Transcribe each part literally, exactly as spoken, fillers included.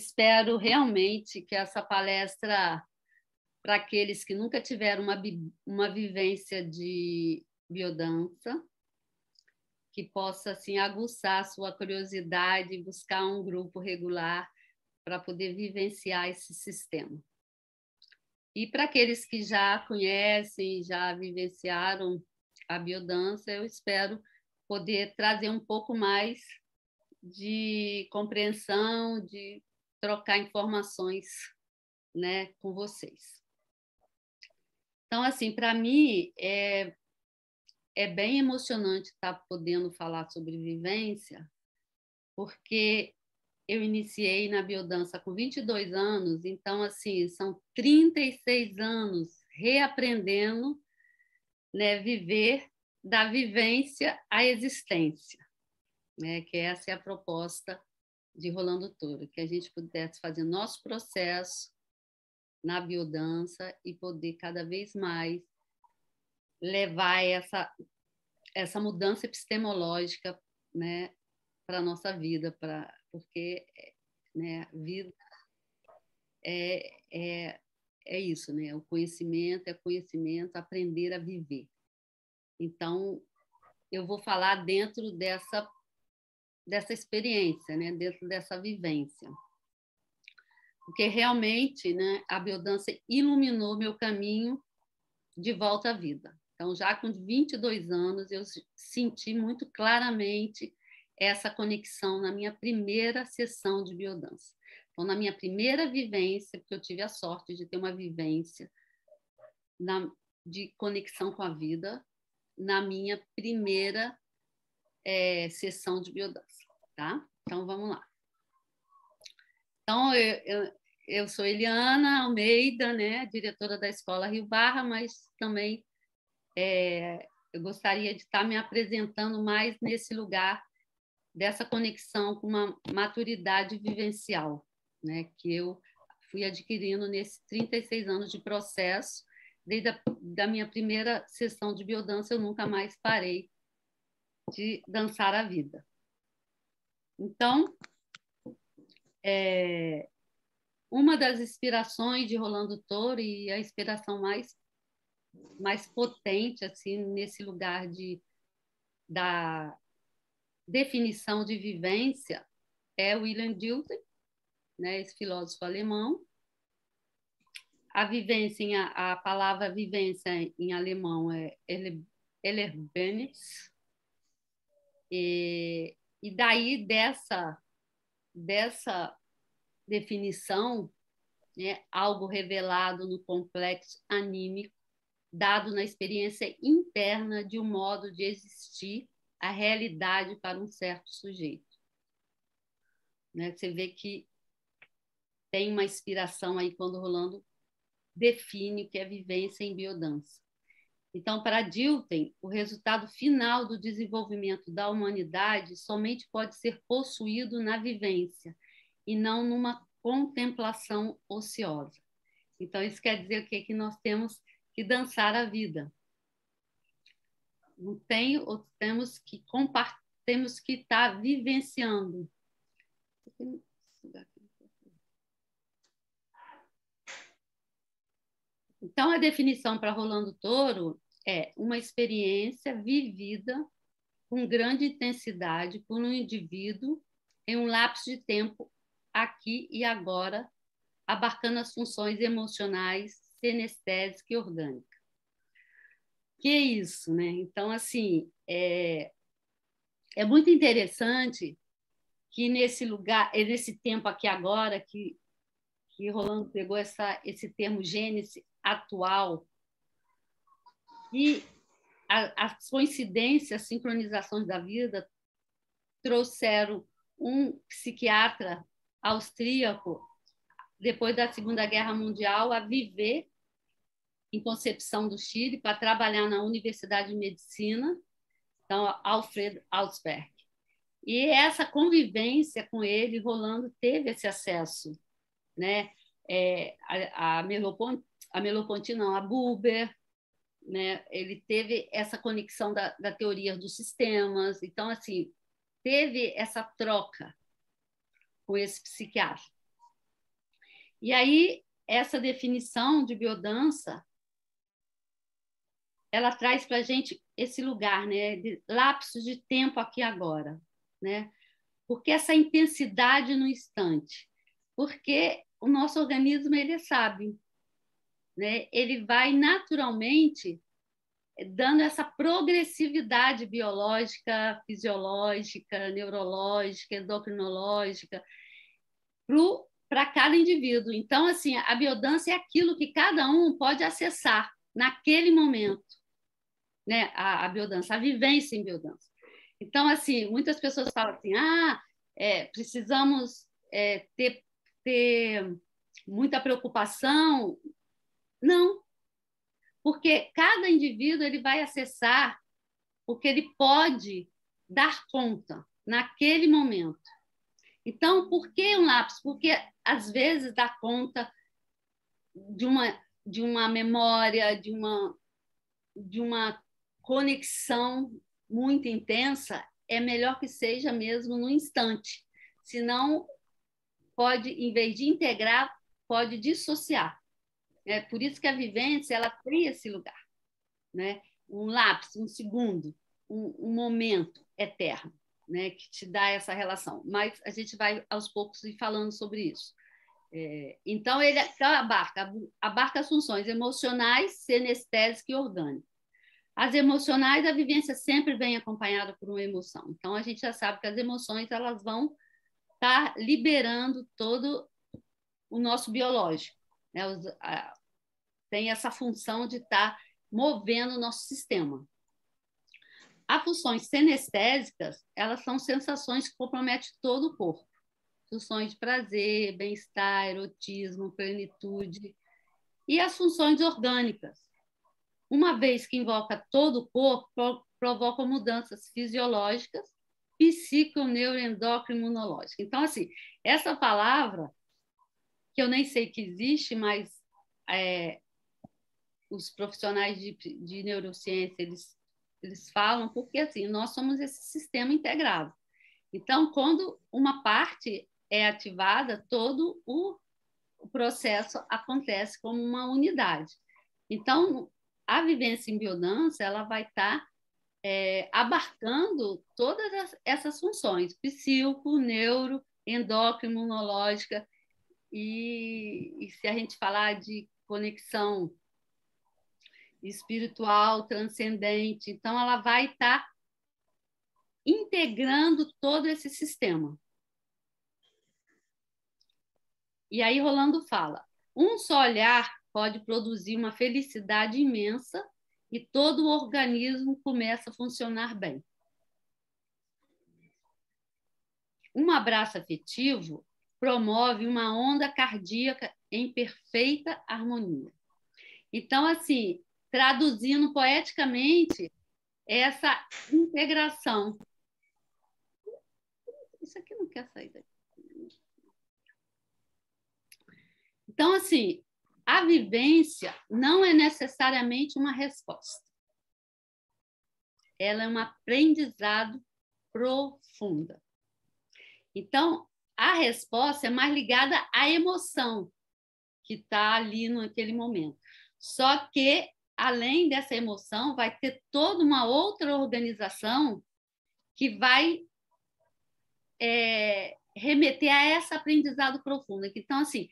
espero realmente que essa palestra, para aqueles que nunca tiveram uma, uma vivência de biodança, que possa assim, aguçar a sua curiosidade e buscar um grupo regular para poder vivenciar esse sistema. E para aqueles que já conhecem, já vivenciaram a biodança, eu espero poder trazer um pouco mais de compreensão, de trocar informações, né, com vocês. Então, assim, para mim, é, é bem emocionante estar podendo falar sobre vivência, porque eu iniciei na biodança com vinte e dois anos, então, assim, são trinta e seis anos reaprendendo, né, viver da vivência à existência, né, que essa é a proposta de Rolando Toro, que a gente pudesse fazer nosso processo na biodança e poder cada vez mais levar essa, essa mudança epistemológica, né, para a nossa vida, pra, porque, né, vida é, é, é isso, né? O conhecimento é conhecimento, aprender a viver. Então, eu vou falar dentro dessa, dessa experiência, né? Dentro dessa vivência. Porque realmente, né, a biodança iluminou meu caminho de volta à vida. Então, já com vinte e dois anos, eu senti muito claramente essa conexão na minha primeira sessão de biodança. Então, na minha primeira vivência, porque eu tive a sorte de ter uma vivência na, de conexão com a vida, na minha primeira é, sessão de biodança, tá? Então, vamos lá. Então, eu, eu, eu sou Eliana Almeida, né, diretora da Escola Rio Barra, mas também é, eu gostaria de estar me apresentando mais nesse lugar dessa conexão com uma maturidade vivencial, né, que eu fui adquirindo nesses trinta e seis anos de processo. Desde a da minha primeira sessão de biodança, eu nunca mais parei de dançar a vida. Então, é, uma das inspirações de Rolando Toro, e a inspiração mais, mais potente assim, nesse lugar de, da definição de vivência, é Wilhelm Dilthey, né, esse filósofo alemão. A vivência, em, a, a palavra vivência em alemão é Erlebnis, e, e daí dessa, dessa definição, né, algo revelado no complexo anímico, dado na experiência interna de um modo de existir a realidade para um certo sujeito. Né? Você vê que tem uma inspiração aí quando Rolando define o que é vivência em biodança. Então, para Dilthey, o resultado final do desenvolvimento da humanidade somente pode ser possuído na vivência e não numa contemplação ociosa. Então, isso quer dizer o quê? Que nós temos que dançar a vida. Não tem, ou temos que compartilhar, temos que estar vivenciando. Então, a definição para Rolando Toro é uma experiência vivida com grande intensidade por um indivíduo em um lapso de tempo aqui e agora, abarcando as funções emocionais, sinestésicas e orgânicas. Que é isso, né? Então, assim, é, é muito interessante que nesse lugar, nesse tempo aqui agora, que, que Rolando pegou essa, esse termo gênese atual, e a, as coincidências, as sincronizações da vida trouxeram um psiquiatra austríaco, depois da Segunda Guerra Mundial, a viver em Concepção do Chile para trabalhar na Universidade de Medicina, então, Alfred Ausberg. E essa convivência com ele, Rolando teve esse acesso, né? É, a, a Merleau-Ponty, a Merleau-Ponty não, a Buber, né? Ele teve essa conexão da, da teoria dos sistemas, então, assim, teve essa troca com esse psiquiatra. E aí, essa definição de biodança, ela traz para a gente esse lugar, né, de lapsos de tempo aqui e agora, né? Porque essa intensidade no instante, porque o nosso organismo ele é sábio, né? Ele vai naturalmente dando essa progressividade biológica, fisiológica, neurológica, endocrinológica para cada indivíduo. Então, assim, a biodança é aquilo que cada um pode acessar naquele momento, né? A, a biodança, a vivência em biodança. Então, assim, muitas pessoas falam assim, ah, é, precisamos é, ter, ter muita preocupação. Não, porque cada indivíduo ele vai acessar o que ele pode dar conta naquele momento. Então, por que um lápis? Porque às vezes dá conta de uma, de uma memória, de uma, de uma conexão muito intensa, é melhor que seja mesmo no instante. Senão, pode, em vez de integrar, pode dissociar. É por isso que a vivência ela tem esse lugar, né? Um lápis, um segundo, um, um momento eterno, né? Que te dá essa relação. Mas a gente vai aos poucos ir falando sobre isso. É, então, ele abarca, abarca as funções emocionais, sinestésicas e orgânicas. As emocionais, a vivência sempre vem acompanhada por uma emoção. Então, a gente já sabe que as emoções elas vão estar liberando todo o nosso biológico, né? Os, a, tem essa função de estar movendo o nosso sistema. As funções sinestésicas, elas são sensações que comprometem todo o corpo. Funções de prazer, bem-estar, erotismo, plenitude. E as funções orgânicas, uma vez que invoca todo o corpo, provoca mudanças fisiológicas, psico, neuroendócrino, imunológicas. Então, assim, essa palavra, que eu nem sei que existe, mas é, os profissionais de, de neurociência, eles, eles falam, porque, assim, nós somos esse sistema integrado. Então, quando uma parte é ativada, todo o, o processo acontece como uma unidade. Então, a vivência em biodança ela vai estar é, abarcando todas as, essas funções, psíquico, neuro, endócrino, imunológica, e, e se a gente falar de conexão espiritual, transcendente, então ela vai estar integrando todo esse sistema. E aí Rolando fala, um só olhar pode produzir uma felicidade imensa e todo o organismo começa a funcionar bem. Um abraço afetivo promove uma onda cardíaca em perfeita harmonia. Então, assim, traduzindo poeticamente essa integração. Isso aqui não quer sair daqui. Então, assim, a vivência não é necessariamente uma resposta. Ela é um aprendizado profunda. Então, a resposta é mais ligada à emoção que está ali naquele momento. Só que, além dessa emoção, vai ter toda uma outra organização que vai é, remeter a esse aprendizado profundo. Então, assim,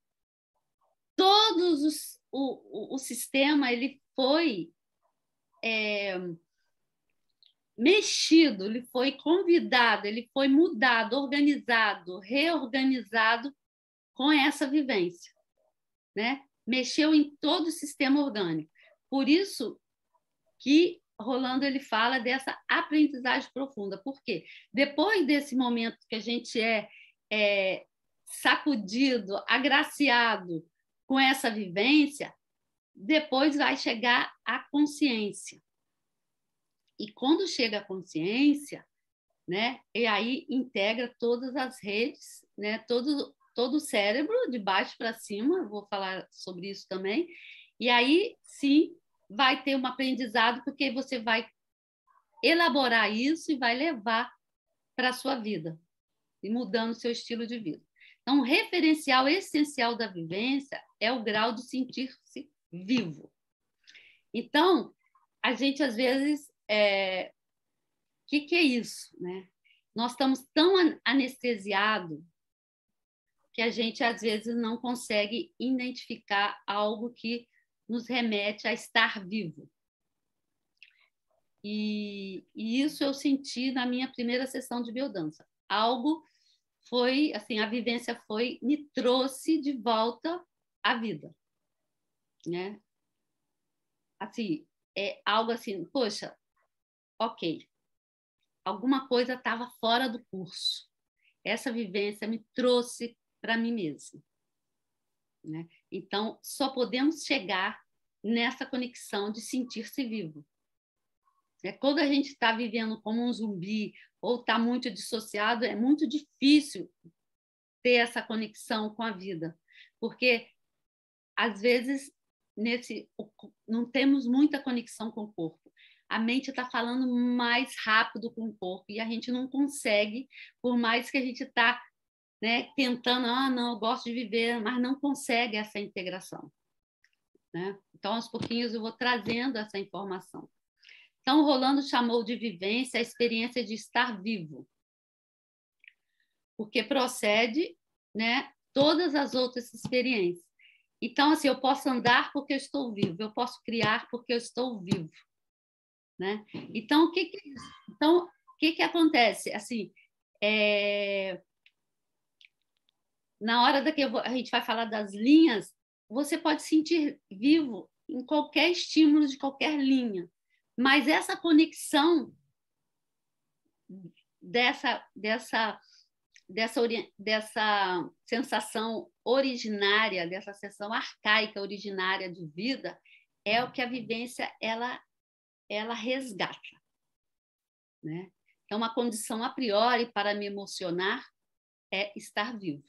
todos os, o, o, o sistema ele foi é, mexido, ele foi convidado, ele foi mudado, organizado, reorganizado com essa vivência, né? Mexeu em todo o sistema orgânico. Por isso que Rolando ele fala dessa aprendizagem profunda. Por quê? Depois desse momento que a gente é, é sacudido, agraciado com essa vivência, depois vai chegar a consciência. E quando chega a consciência, né, e aí integra todas as redes, né, todo, todo o cérebro, de baixo para cima, vou falar sobre isso também, e aí sim vai ter um aprendizado, porque você vai elaborar isso e vai levar para a sua vida, e mudando o seu estilo de vida. Então, o referencial essencial da vivência é o grau de sentir-se vivo. Então, a gente, às vezes, é... o que, que é isso, né? Nós estamos tão anestesiados que a gente, às vezes, não consegue identificar algo que nos remete a estar vivo. E, e isso eu senti na minha primeira sessão de biodança. Algo foi, assim, a vivência foi, me trouxe de volta à vida, né? Assim, é algo assim, poxa, ok, alguma coisa estava fora do curso. Essa vivência me trouxe para mim mesma, né? Então, só podemos chegar nessa conexão de sentir-se vivo. É, quando a gente está vivendo como um zumbi ou está muito dissociado, é muito difícil ter essa conexão com a vida, porque às vezes nesse não temos muita conexão com o corpo. A mente está falando mais rápido com o corpo e a gente não consegue, por mais que a gente está, né, tentando, ah, não, eu gosto de viver, mas não consegue essa integração, né? Então, aos pouquinhos eu vou trazendo essa informação. Então, o Rolando chamou de vivência a experiência de estar vivo, porque procede, né, todas as outras experiências. Então, assim, eu posso andar porque eu estou vivo, eu posso criar porque eu estou vivo, né? Então, o que que, então, o que, que acontece? Assim, é... na hora da que vou, a gente vai falar das linhas, você pode sentir vivo em qualquer estímulo de qualquer linha, mas essa conexão dessa, dessa, dessa, dessa sensação originária, dessa sensação arcaica originária de vida, é o que a vivência ela, ela resgata, né? Então, uma condição a priori para me emocionar é estar vivo.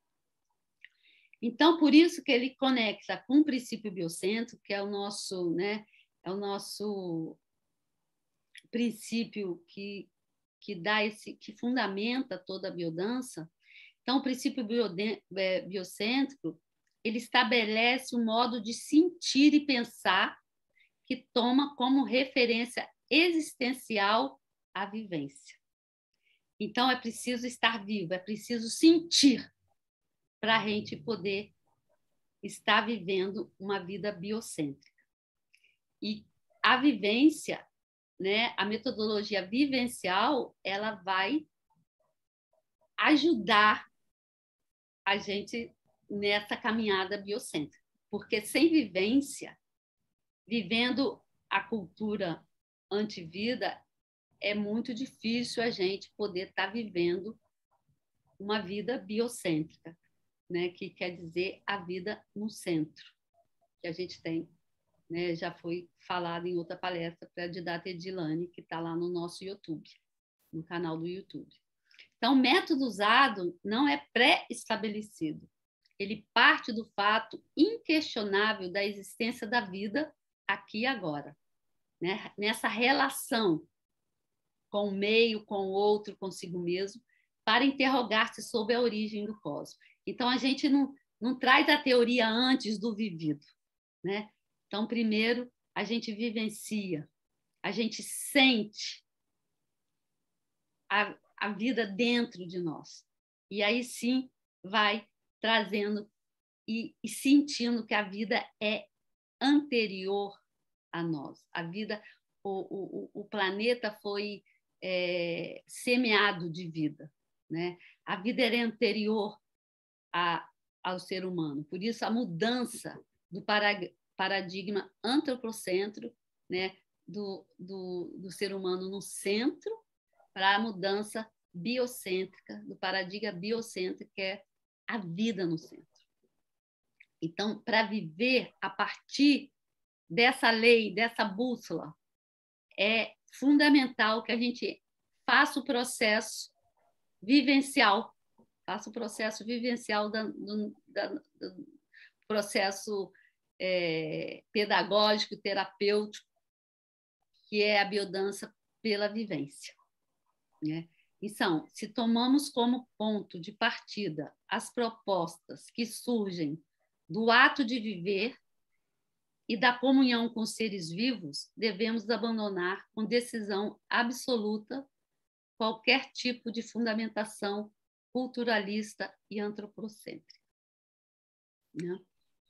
Então, por isso que ele conecta com o princípio biocêntrico, que é o nosso, né, é o nosso princípio que, que dá esse, que fundamenta toda a biodança. Então, o princípio biocêntrico, ele estabelece um modo de sentir e pensar que toma como referência existencial a vivência. Então, é preciso estar vivo, é preciso sentir para a gente poder estar vivendo uma vida biocêntrica. E a vivência, né, a metodologia vivencial, ela vai ajudar a gente nessa caminhada biocêntrica. Porque sem vivência, vivendo a cultura antivida, é muito difícil a gente poder estar vivendo uma vida biocêntrica, né? Que quer dizer a vida no centro, que a gente tem, né? Já foi falado em outra palestra para a Didata Edilane, que está lá no nosso YouTube, no canal do YouTube. Então, o método usado não é pré-estabelecido. Ele parte do fato inquestionável da existência da vida aqui e agora, né? Nessa relação com o meio, com o outro, consigo mesmo, para interrogar-se sobre a origem do cosmos. Então, a gente não, não traz a teoria antes do vivido, né? Então, primeiro, a gente vivencia, a gente sente a, a vida dentro de nós. E aí sim vai trazendo e, e sentindo que a vida é anterior a nós. A vida, o, o, o planeta foi é, semeado de vida, né? A vida era anterior a, ao ser humano. Por isso, a mudança do paradigma antropocêntrico, né? do, do, do ser humano no centro, para a mudança biocêntrica, do paradigma biocêntrico, que é a vida no centro. Então, para viver a partir dessa lei, dessa bússola, é fundamental que a gente faça o processo vivencial, faça o processo vivencial da, do, da, do processo é, pedagógico, terapêutico, que é a biodança pela vivência, né? Então, se tomamos como ponto de partida as propostas que surgem do ato de viver e da comunhão com os seres vivos, devemos abandonar com decisão absoluta qualquer tipo de fundamentação culturalista e antropocêntrica. Né?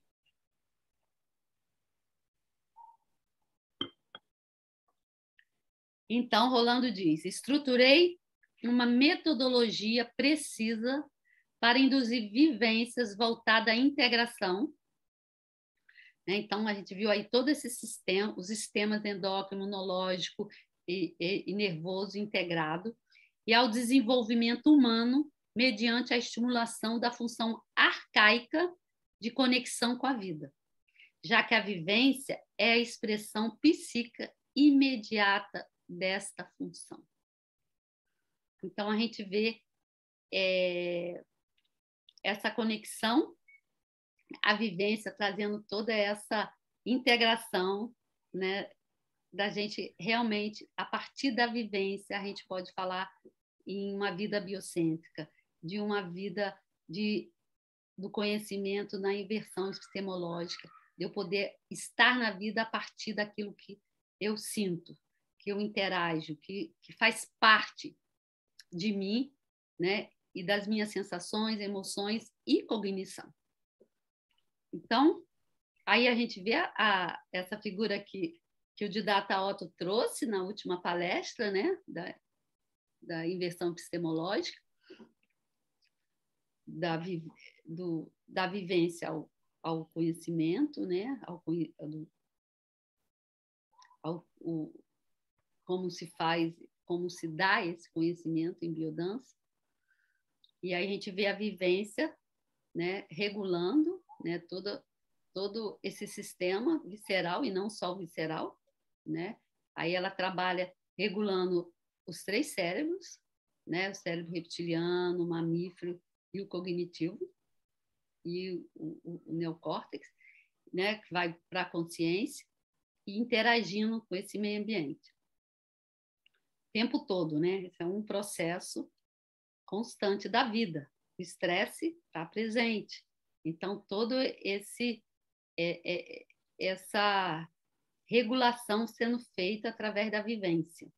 Então, Rolando diz: estruturei uma metodologia precisa para induzir vivências voltada à integração. Então, a gente viu aí todo esse sistema, os sistemas endócrino, imunológico e, e, e nervoso integrado, e ao desenvolvimento humano mediante a estimulação da função arcaica de conexão com a vida, já que a vivência é a expressão psíquica imediata desta função. Então, a gente vê é, essa conexão, a vivência trazendo toda essa integração, né, da gente realmente, a partir da vivência, a gente pode falar em uma vida biocêntrica, de uma vida de, do conhecimento na inversão epistemológica, de eu poder estar na vida a partir daquilo que eu sinto, que eu interajo, que, que faz parte de mim, né, e das minhas sensações, emoções e cognição. Então, aí a gente vê a, a, essa figura aqui que o Didata Otto trouxe na última palestra, né, da, da inversão epistemológica, da, do, da vivência ao, ao conhecimento, né, ao, ao, ao, como se faz, como se dá esse conhecimento em biodança. E aí a gente vê a vivência, né, regulando, né, todo, todo esse sistema visceral, e não só o visceral, né? Aí ela trabalha regulando os três cérebros, né, o cérebro reptiliano, o mamífero e o cognitivo, e o, o, o neocórtex, né, que vai para a consciência, e interagindo com esse meio ambiente. O tempo todo, né? Esse é um processo constante da vida. O estresse está presente. Então, todo esse é, é, essa regulação sendo feita através da vivência.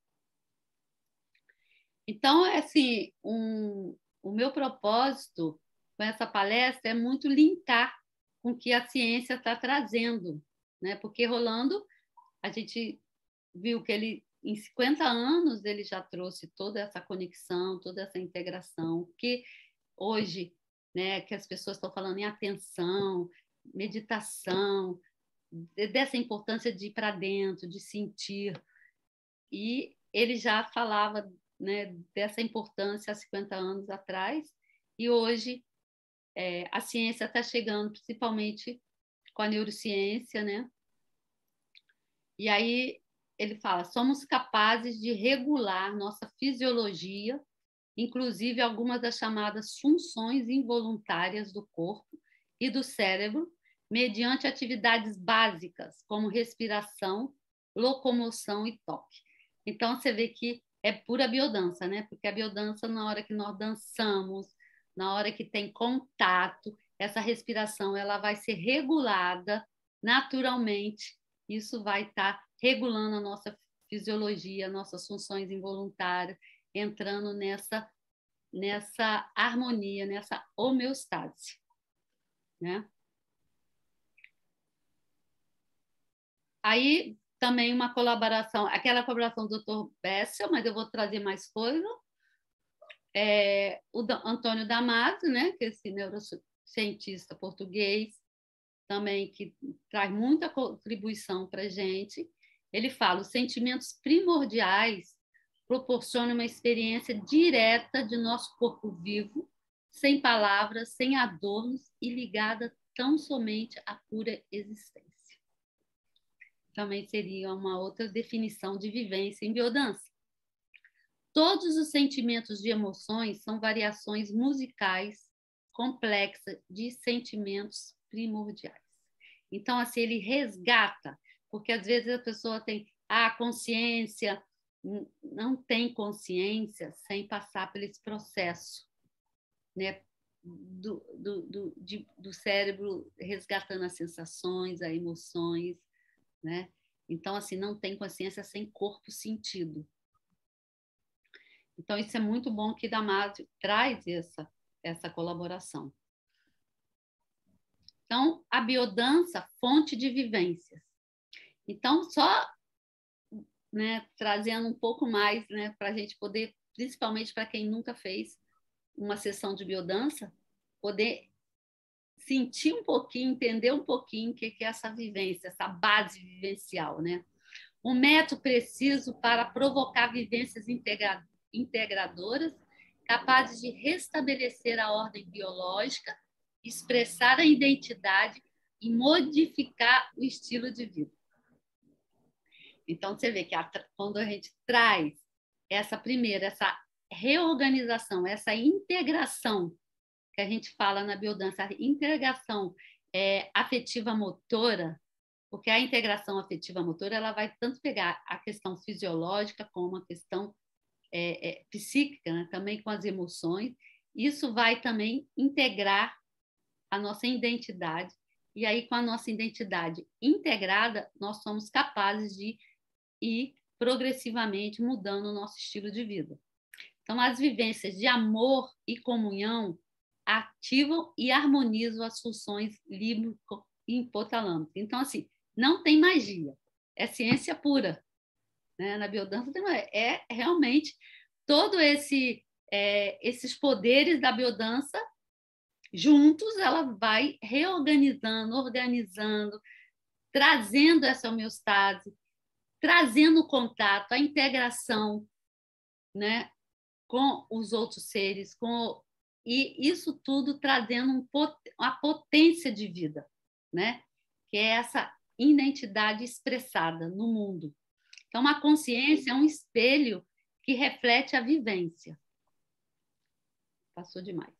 Então, assim, um, o meu propósito com essa palestra é muito linkar com o que a ciência está trazendo, né? Porque Rolando, a gente viu que ele, em cinquenta anos, ele já trouxe toda essa conexão, toda essa integração, que hoje, né, que as pessoas estão falando em atenção, meditação, dessa importância de ir para dentro, de sentir. E ele já falava, né, dessa importância há cinquenta anos atrás, e hoje é, a ciência está chegando, principalmente com a neurociência, né? E aí ele fala, somos capazes de regular nossa fisiologia, inclusive algumas das chamadas funções involuntárias do corpo e do cérebro, mediante atividades básicas, como respiração, locomoção e toque. Então, você vê que é pura biodança, né? Porque a biodança, na hora que nós dançamos, na hora que tem contato, essa respiração ela vai ser regulada naturalmente. Isso vai estar regulando a nossa fisiologia, nossas funções involuntárias, entrando nessa, nessa harmonia, nessa homeostase, né? Aí também uma colaboração, aquela colaboração do doutor Bessel, mas eu vou trazer mais coisa. É, o Antônio Damasio, né, que é esse neurocientista português, também que traz muita contribuição para a gente. Ele fala, os sentimentos primordiais proporcionam uma experiência direta de nosso corpo vivo, sem palavras, sem adornos e ligada tão somente à pura existência. Também seria uma outra definição de vivência em biodança. Todos os sentimentos de emoções são variações musicais complexas de sentimentos primordiais. Então, assim, ele resgata, porque às vezes a pessoa tem a consciência, não tem consciência sem passar por esse processo, né? Do, do, do, de, do cérebro resgatando as sensações, as emoções, né? Então, assim, não tem consciência sem corpo sentido. Então, isso é muito bom que Damasio traz essa, essa colaboração. Então, a biodança, fonte de vivências. Então, só, né, trazendo um pouco mais, né, para a gente poder, principalmente para quem nunca fez uma sessão de biodança, poder sentir um pouquinho, entender um pouquinho o que é essa vivência, essa base vivencial, né? Um método preciso para provocar vivências integra integradoras, capazes de restabelecer a ordem biológica, expressar a identidade e modificar o estilo de vida. Então, você vê que a, quando a gente traz essa primeira, essa reorganização, essa integração que a gente fala na biodança, a integração é, afetiva motora, porque a integração afetiva motora ela vai tanto pegar a questão fisiológica como a questão é, é, psíquica, né? Também com as emoções. Isso vai também integrar a nossa identidade. E aí, com a nossa identidade integrada, nós somos capazes de ir progressivamente mudando o nosso estilo de vida. Então, as vivências de amor e comunhão ativam e harmonizam as funções límbico e hipotalâmicas. Então, assim, não tem magia, é ciência pura. Né? Na biodança é realmente todo esse é, esses poderes da biodança juntos, ela vai reorganizando, organizando, trazendo essa homeostase, trazendo o contato, a integração, né, com os outros seres, com e isso tudo trazendo um, uma potência de vida, né? Que é essa identidade expressada no mundo. Então, a consciência é um espelho que reflete a vivência. Passou demais.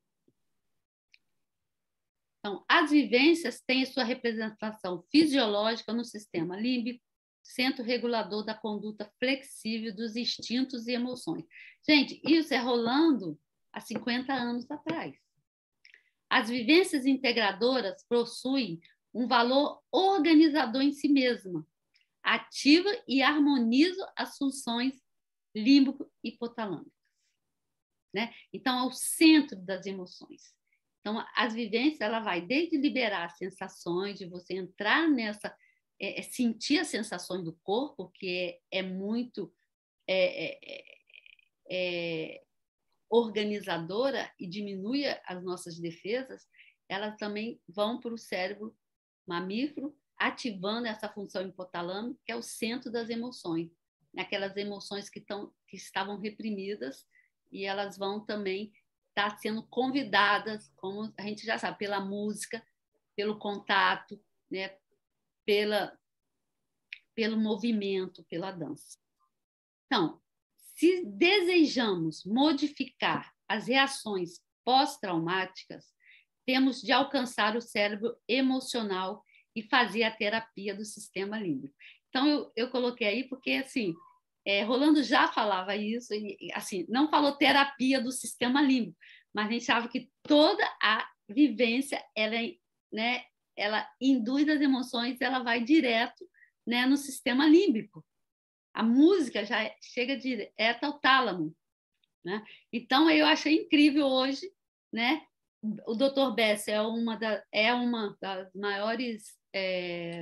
Então, as vivências têm sua representação fisiológica no sistema límbico, centro regulador da conduta flexível dos instintos e emoções. Gente, isso é rolando há cinquenta anos atrás. As vivências integradoras possuem um valor organizador em si mesma, ativa e harmoniza as funções límbico-hipotalâmicas. Né? Então, é o centro das emoções. Então, as vivências, ela vai desde liberar sensações, de você entrar nessa, é, sentir as sensações do corpo, que é, é muito é, é, é, organizadora e diminui as nossas defesas, elas também vão para o cérebro mamífero, ativando essa função hipotalâmica, que é o centro das emoções, aquelas emoções que, tão, que estavam reprimidas, e elas vão também estar sendo convidadas, como a gente já sabe, pela música, pelo contato, né, pela, pelo movimento, pela dança. Então, se desejamos modificar as reações pós-traumáticas, temos de alcançar o cérebro emocional e fazer a terapia do sistema límbico. Então, eu, eu coloquei aí porque, assim, é, Rolando já falava isso, e, assim, não falou terapia do sistema límbico, mas a gente sabe que toda a vivência, ela, né, ela induz as emoções, ela vai direto, né, no sistema límbico. A música já chega direto ao tálamo, né? Então, eu achei incrível hoje, né? O doutor Bess é uma, da, é uma das maiores é,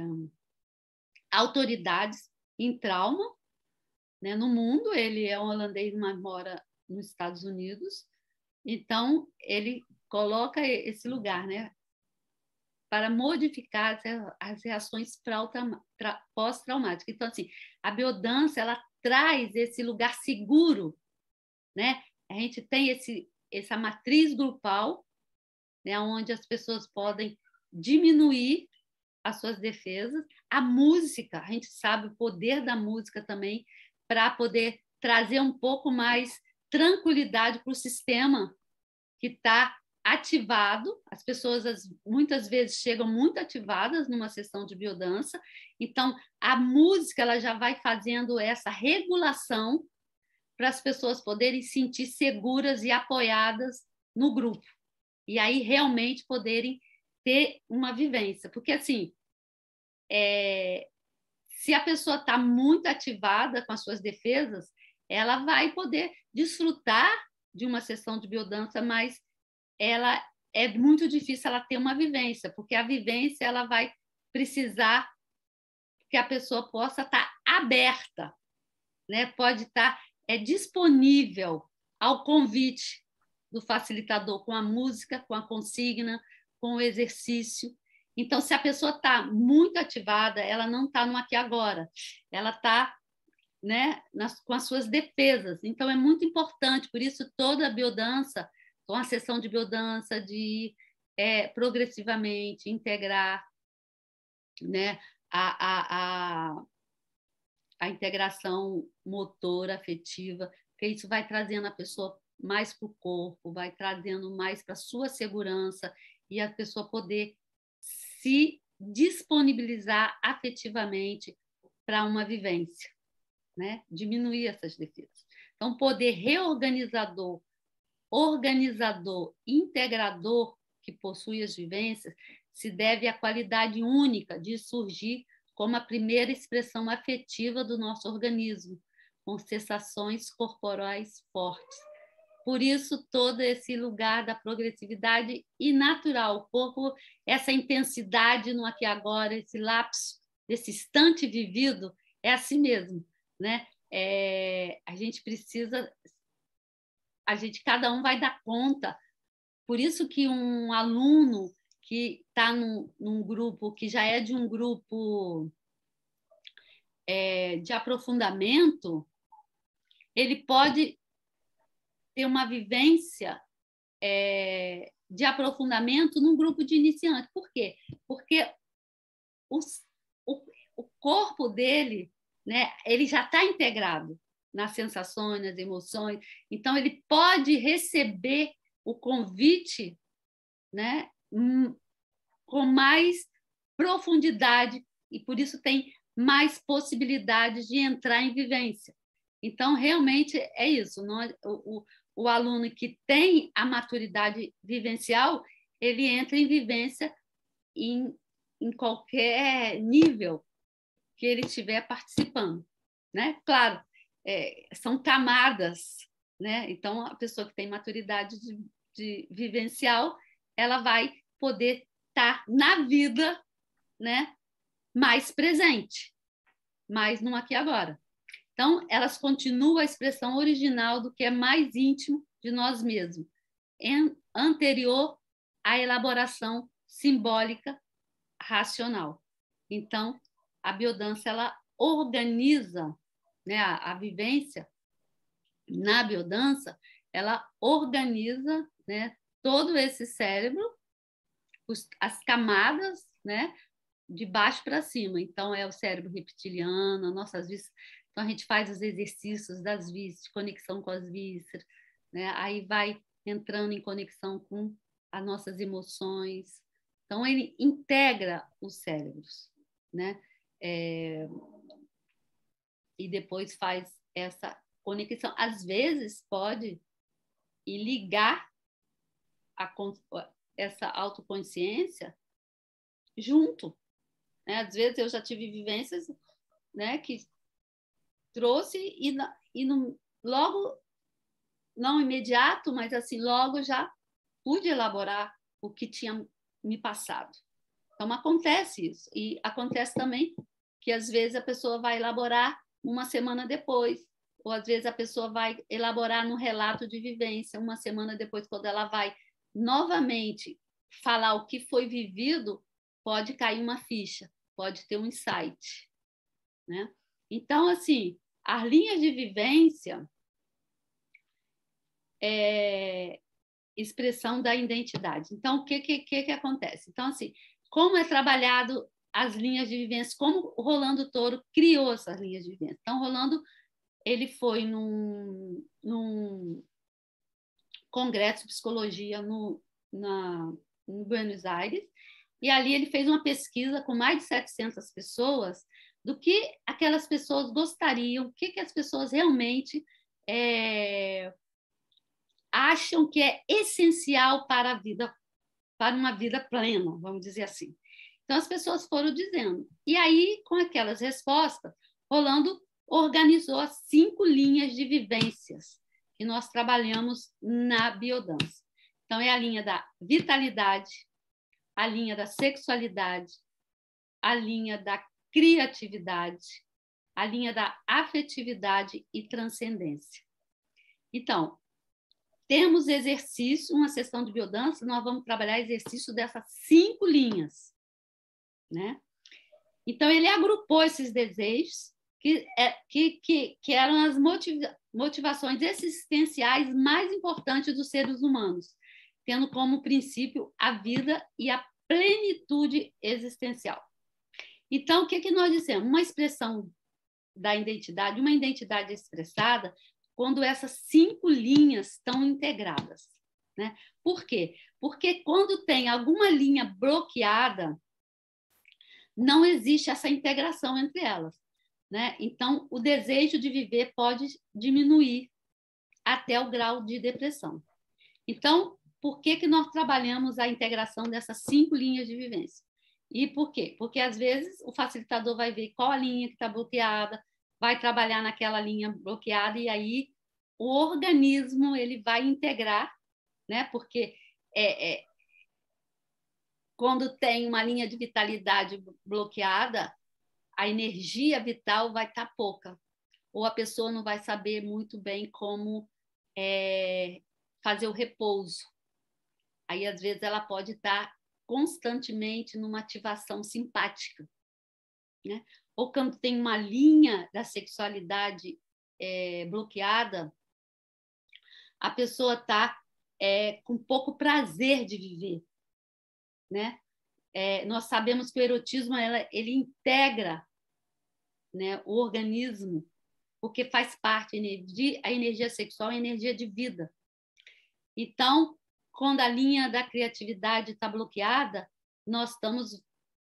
autoridades em trauma, né, no mundo. Ele é um holandês, mas mora nos Estados Unidos. Então, ele coloca esse lugar, né, para modificar as reações pós-traumáticas. Então, assim, a biodança, ela traz esse lugar seguro, né? A gente tem esse, essa matriz grupal, né, onde as pessoas podem diminuir as suas defesas. A música, a gente sabe o poder da música também para poder trazer um pouco mais tranquilidade para o sistema que está ativado, as pessoas muitas vezes chegam muito ativadas numa sessão de biodança, então a música ela já vai fazendo essa regulação para as pessoas poderem sentir seguras e apoiadas no grupo, e aí realmente poderem ter uma vivência, porque assim, é, se a pessoa está muito ativada com as suas defesas, ela vai poder desfrutar de uma sessão de biodança, mas ela é muito difícil ela ter uma vivência, porque a vivência ela vai precisar que a pessoa possa estar aberta, né? Pode estar é, disponível ao convite do facilitador, com a música, com a consigna, com o exercício. Então, se a pessoa está muito ativada, ela não está no aqui e agora, ela está, né, nas, com as suas defesas. Então, é muito importante, por isso toda a biodança, com a sessão de biodança, de é, progressivamente integrar, né, a, a, a, a integração motora, afetiva, porque isso vai trazendo a pessoa mais para o corpo, vai trazendo mais para a sua segurança e a pessoa poder se disponibilizar afetivamente para uma vivência, né? Diminuir essas defesas. Então, poder reorganizador, organizador, integrador que possui as vivências se deve à qualidade única de surgir como a primeira expressão afetiva do nosso organismo, com sensações corporais fortes. Por isso, todo esse lugar da progressividade e natural, o corpo, essa intensidade no aqui e agora, esse lapso, desse instante vivido, é assim mesmo, né? É, a gente precisa, a gente, cada um vai dar conta. Por isso que um aluno que está num, num grupo, que já é de um grupo é, de aprofundamento, ele pode ter uma vivência é, de aprofundamento num grupo de iniciantes. Por quê? Porque os, o, o corpo dele, né, ele já está integrado nas sensações, nas emoções, então ele pode receber o convite, né, com mais profundidade e por isso tem mais possibilidades de entrar em vivência. Então, realmente é isso. Não, o, o, o aluno que tem a maturidade vivencial, ele entra em vivência em, em qualquer nível que ele estiver participando, né? Claro, é, são camadas, né? Então, a pessoa que tem maturidade de, de vivencial, ela vai poder estar na vida, né, mais presente, mais no aqui e agora. Então, elas continuam a expressão original do que é mais íntimo de nós mesmos, anterior à elaboração simbólica racional. Então, a biodança ela organiza, né, a, a vivência na biodança, ela organiza, né, todo esse cérebro, os, as camadas, né, de baixo para cima. Então, é o cérebro reptiliano, nossas vísceras. Então, a gente faz os exercícios das vísceras, conexão com as vísceras, né? Aí vai entrando em conexão com as nossas emoções. Então, ele integra os cérebros, né? É... E depois faz essa conexão. Às vezes, pode ir ligar a, essa autoconsciência junto. Né? Às vezes, eu já tive vivências, né, que trouxe e, e no, logo, não imediato, mas assim, logo já pude elaborar o que tinha me passado. Então, acontece isso. E acontece também que, às vezes, a pessoa vai elaborar uma semana depois, ou, às vezes, a pessoa vai elaborar no relato de vivência uma semana depois, quando ela vai novamente falar o que foi vivido, pode cair uma ficha, pode ter um insight, né? Então, assim, as linhas de vivência é expressão da identidade. Então, o que, que, que acontece? Então, assim, como é trabalhado as linhas de vivência, como o Rolando Toro criou essas linhas de vivência. Então, Rolando, ele foi num, num congresso de psicologia no, na, em Buenos Aires, e ali ele fez uma pesquisa com mais de setecentas pessoas do que aquelas pessoas gostariam, o que, que as pessoas realmente é, acham que é essencial para a vida, para uma vida plena, vamos dizer assim. Então, as pessoas foram dizendo. E aí, com aquelas respostas, Rolando organizou as cinco linhas de vivências que nós trabalhamos na biodança. Então, é a linha da vitalidade, a linha da sexualidade, a linha da criatividade, a linha da afetividade e transcendência. Então, temos exercício, uma sessão de biodança, nós vamos trabalhar exercício dessas cinco linhas, né? Então, ele agrupou esses desejos que, é, que, que, que eram as motiva motivações existenciais mais importantes dos seres humanos, tendo como princípio a vida e a plenitude existencial. Então, o que, que nós dissemos? Uma expressão da identidade, uma identidade expressada quando essas cinco linhas estão integradas, né? Por quê? Porque quando tem alguma linha bloqueada, não existe essa integração entre elas, né? Então, o desejo de viver pode diminuir até o grau de depressão. Então, por que, que nós trabalhamos a integração dessas cinco linhas de vivência? E por quê? Porque, às vezes, o facilitador vai ver qual a linha que está bloqueada, vai trabalhar naquela linha bloqueada, e aí o organismo ele vai integrar, né? Porque é, é, quando tem uma linha de vitalidade bloqueada, a energia vital vai estar pouca, ou a pessoa não vai saber muito bem como é, fazer o repouso. Aí, às vezes, ela pode estar constantemente numa ativação simpática, né? Ou quando tem uma linha da sexualidade é, bloqueada, a pessoa está é, com pouco prazer de viver, né? É, nós sabemos que o erotismo ela, ele integra, né, o organismo, porque faz parte de, a energia sexual é energia de vida. Então, quando a linha da criatividade está bloqueada, nós estamos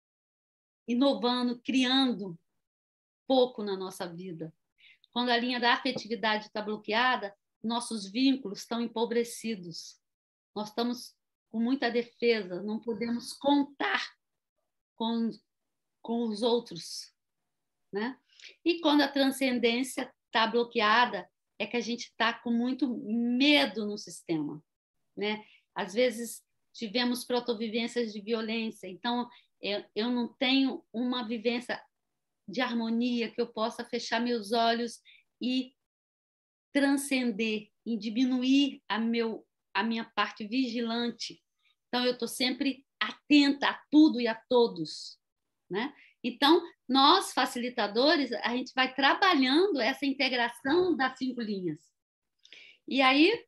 inovando, criando pouco na nossa vida. Quando a linha da afetividade está bloqueada, nossos vínculos estão empobrecidos. Nós estamos com muita defesa, não podemos contar com, com os outros, né? E quando a transcendência está bloqueada, é que a gente está com muito medo no sistema, né? Às vezes tivemos protovivências de violência, então eu, eu não tenho uma vivência de harmonia que eu possa fechar meus olhos e transcender, e diminuir a, meu, a minha parte vigilante. Então, eu estou sempre atenta a tudo e a todos, né? Então, nós, facilitadores, a gente vai trabalhando essa integração das cinco linhas. E aí,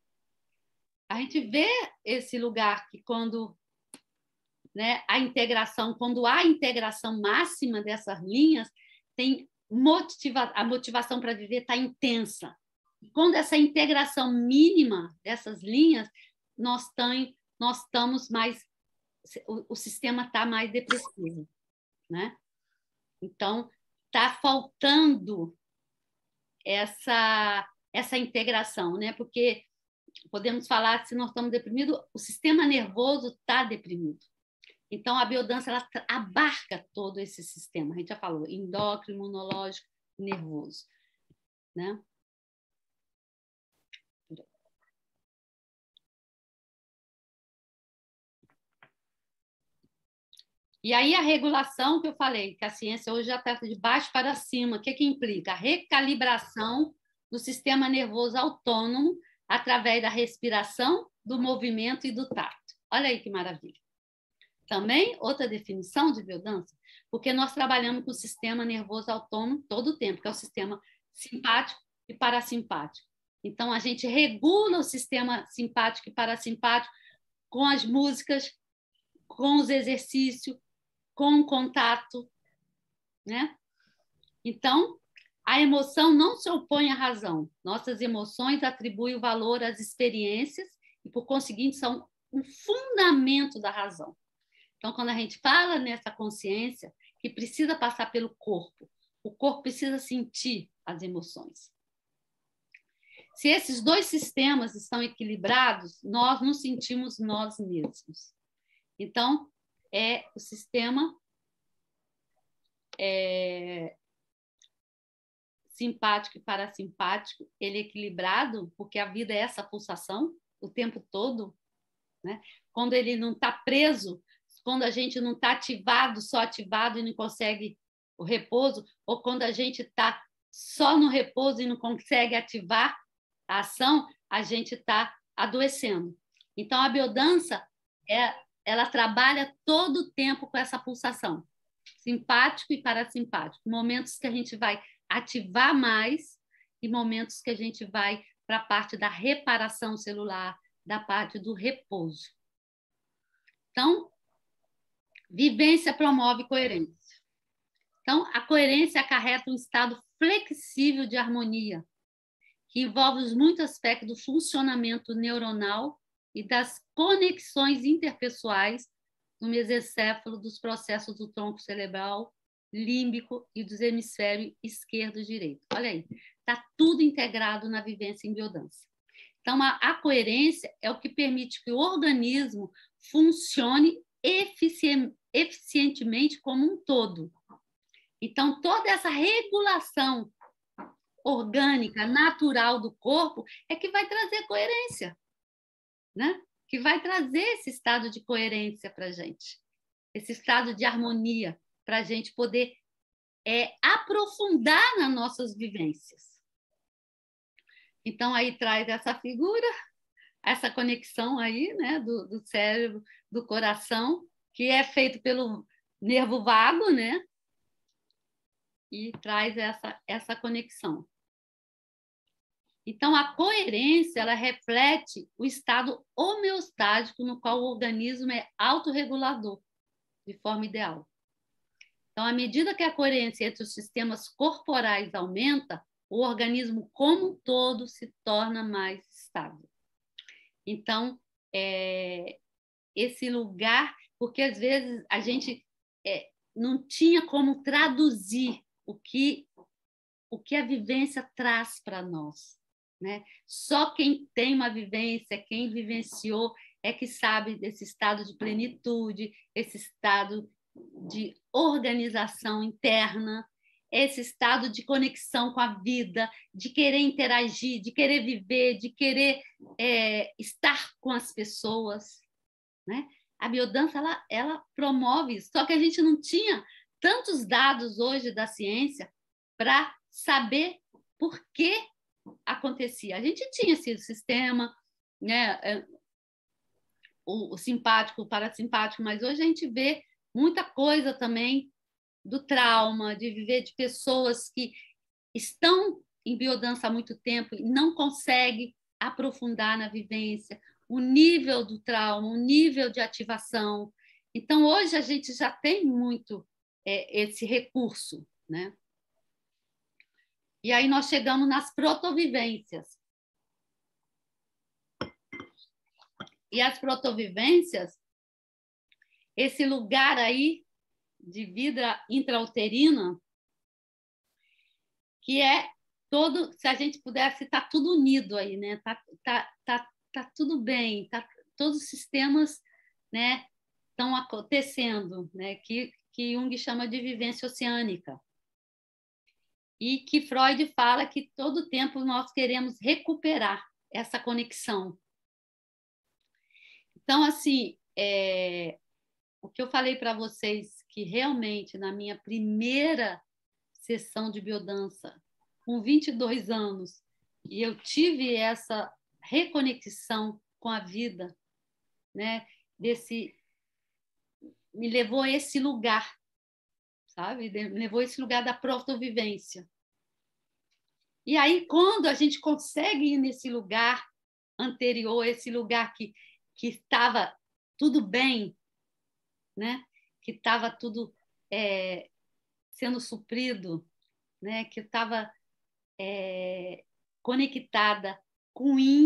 a gente vê esse lugar que quando, né, a integração, quando há integração máxima dessas linhas, tem motiva, a motivação para viver está intensa. Quando essa integração mínima dessas linhas, nós, tam, nós estamos mais, o, o sistema está mais depressivo, né? Então, está faltando essa, essa integração, né? Porque podemos falar que se nós estamos deprimidos, o sistema nervoso está deprimido. Então, a biodança ela abarca todo esse sistema. A gente já falou, endócrino, imunológico, nervoso, né? E aí a regulação que eu falei, que a ciência hoje já está de baixo para cima, o que, que implica? A recalibração do sistema nervoso autônomo através da respiração, do movimento e do tato. Olha aí que maravilha. Também outra definição de biodança, porque nós trabalhamos com o sistema nervoso autônomo todo o tempo, que é o sistema simpático e parasimpático. Então, a gente regula o sistema simpático e parasimpático com as músicas, com os exercícios, com o contato, né? Então, a emoção não se opõe à razão. Nossas emoções atribuem o valor às experiências e, por conseguinte, são um fundamento da razão. Então, quando a gente fala nessa consciência que precisa passar pelo corpo, o corpo precisa sentir as emoções. Se esses dois sistemas estão equilibrados, nós nos sentimos nós mesmos. Então, é o sistema é, simpático e parasimpático, ele é equilibrado, porque a vida é essa pulsação o tempo todo, né? Quando ele não está preso, quando a gente não está ativado, só ativado e não consegue o repouso, ou quando a gente está só no repouso e não consegue ativar a ação, a gente está adoecendo. Então, a biodança, é, ela trabalha todo o tempo com essa pulsação, simpático e parasimpático. Momentos que a gente vai ativar mais e momentos que a gente vai para a parte da reparação celular, da parte do repouso. Então, vivência promove coerência. Então, a coerência acarreta um estado flexível de harmonia, que envolve muitos aspectos do funcionamento neuronal e das conexões interpessoais no mesencéfalo, dos processos do tronco cerebral, límbico e dos hemisférios esquerdo e direito. Olha aí, está tudo integrado na vivência em biodança. Então, a, a coerência é o que permite que o organismo funcione eficien, eficientemente como um todo. Então, toda essa regulação orgânica, natural do corpo é que vai trazer coerência, né? Que vai trazer esse estado de coerência para a gente, esse estado de harmonia, para a gente poder é, aprofundar nas nossas vivências. Então, aí traz essa figura, essa conexão aí, né, do, do cérebro, do coração, que é feito pelo nervo vago, né? E traz essa, essa conexão. Então, a coerência, ela reflete o estado homeostático no qual o organismo é autorregulador, de forma ideal. Então, à medida que a coerência entre os sistemas corporais aumenta, o organismo como um todo se torna mais estável. Então, é, esse lugar, porque às vezes a gente é, não tinha como traduzir o que, o que a vivência traz para nós, né? Só quem tem uma vivência, quem vivenciou, é que sabe desse estado de plenitude, esse estado de organização interna, esse estado de conexão com a vida, de querer interagir, de querer viver, de querer é, estar com as pessoas, né? A biodança ela, ela promove isso, só que a gente não tinha tantos dados hoje da ciência para saber por que acontecia. A gente tinha esse sistema, né, o, o simpático, o parasimpático, mas hoje a gente vê muita coisa também do trauma, de viver de pessoas que estão em biodança há muito tempo e não conseguem aprofundar na vivência, o nível do trauma, o nível de ativação. Então, hoje a gente já tem muito é, esse recurso, né? E aí nós chegamos nas protovivências. E as protovivências, esse lugar aí de vida intrauterina, que é todo, se a gente pudesse, está tudo unido aí, né? Tá, tá, tá, tá tudo bem, tá, todos os sistemas, né, estão acontecendo, né? Que, que Jung chama de vivência oceânica. E que Freud fala que todo tempo nós queremos recuperar essa conexão. Então, assim, é, o que eu falei para vocês, que realmente na minha primeira sessão de biodança, com vinte e dois anos, e eu tive essa reconexão com a vida, né? Desse, me levou a esse lugar, sabe? Me levou a esse lugar da protovivência. E aí, quando a gente consegue ir nesse lugar anterior, esse lugar que que estava tudo bem, né? Que estava tudo é, sendo suprido, né? Que estava é, conectada com o yin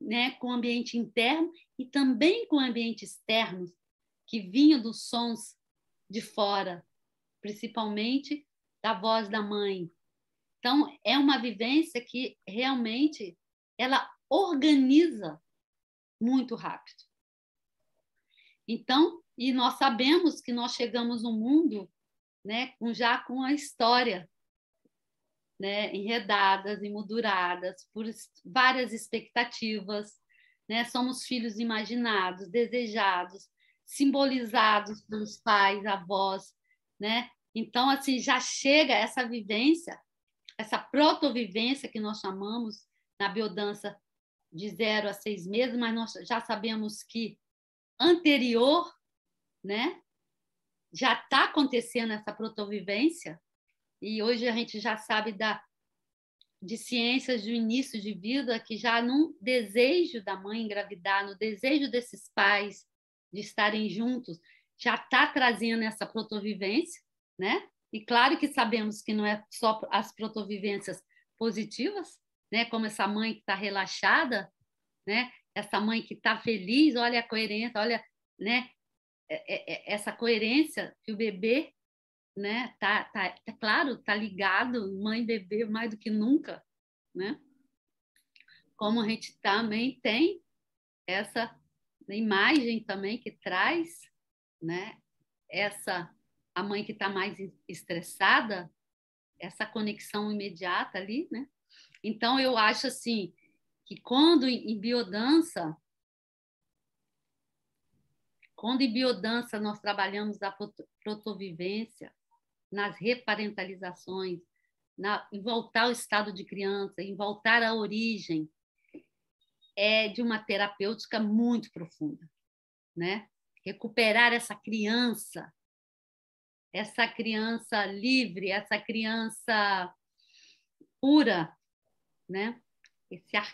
né, com o ambiente interno e também com o ambiente externo, que vinha dos sons de fora, principalmente da voz da mãe. Então, é uma vivência que realmente ela organiza muito rápido. Então, e nós sabemos que nós chegamos no mundo, né, já com a história, né, enredadas, emolduradas por várias expectativas, né? Somos filhos imaginados, desejados, simbolizados pelos pais, avós, né? Então, assim, já chega essa vivência, essa protovivência que nós chamamos na biodança de zero a seis meses, mas nós já sabemos que anterior, né? Já está acontecendo essa protovivência, e hoje a gente já sabe da, de ciências do início de vida, que já no desejo da mãe engravidar, no desejo desses pais de estarem juntos, já está trazendo essa protovivência, né? E claro que sabemos que não é só as protovivências positivas, né? Como essa mãe que está relaxada, né? Essa mãe que está feliz, olha a coerência, olha, né? Essa coerência que o bebê, né, tá, tá, tá claro, tá ligado, mãe e bebê mais do que nunca, né? Como a gente também tem essa imagem também que traz, né? Essa a mãe que está mais estressada, essa conexão imediata ali, né? Então eu acho assim que quando em biodança Quando em biodança nós trabalhamos a protovivência, nas reparentalizações, na, em voltar ao estado de criança, em voltar à origem, é de uma terapêutica muito profunda, né? Recuperar essa criança, essa criança livre, essa criança pura, né? Esse ar,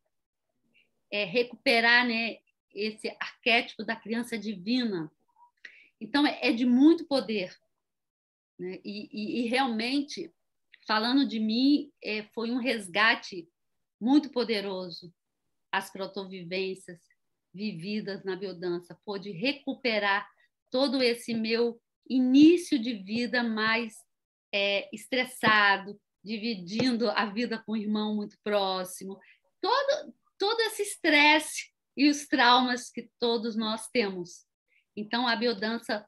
é recuperar, né, esse arquétipo da criança divina. Então é, é de muito poder, né? E, e, e realmente, falando de mim, é, foi um resgate muito poderoso as protovivências vividas na biodança, pôde recuperar todo esse meu início de vida mais é, estressado, dividindo a vida com um irmão muito próximo, todo, todo esse estresse e os traumas que todos nós temos. Então, a biodança,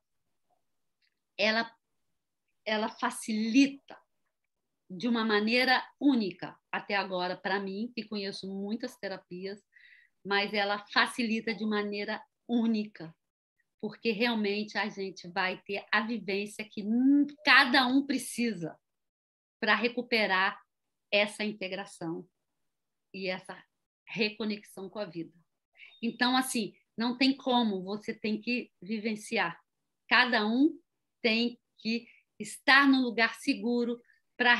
ela, ela facilita de uma maneira única, até agora, para mim, que conheço muitas terapias, mas ela facilita de maneira única, porque realmente a gente vai ter a vivência que cada um precisa para recuperar essa integração e essa reconexão com a vida. Então, assim, não tem como, você tem que vivenciar. Cada um tem que estar no lugar seguro para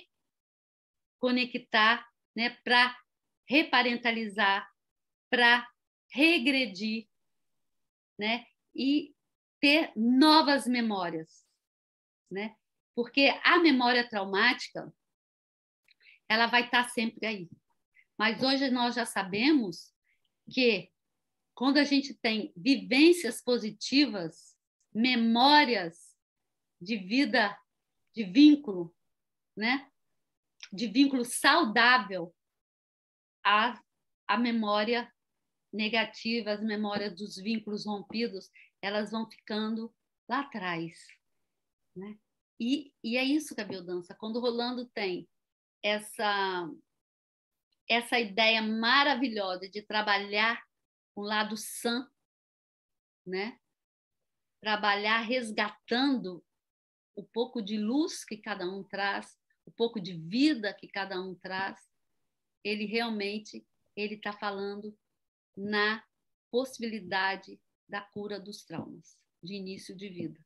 reconectar, né, para reparentalizar, para regredir, né, e ter novas memórias, né? Porque a memória traumática, ela vai estar sempre aí. Mas hoje nós já sabemos que quando a gente tem vivências positivas, memórias de vida, de vínculo, né? De vínculo saudável, a, a memória negativa, as memórias dos vínculos rompidos, elas vão ficando lá atrás, né? E, e é isso que a biodança, quando o Rolando tem essa, essa ideia maravilhosa de trabalhar o lado sã, né? Trabalhar resgatando o pouco de luz que cada um traz, o pouco de vida que cada um traz, ele realmente ele está falando na possibilidade da cura dos traumas de início de vida.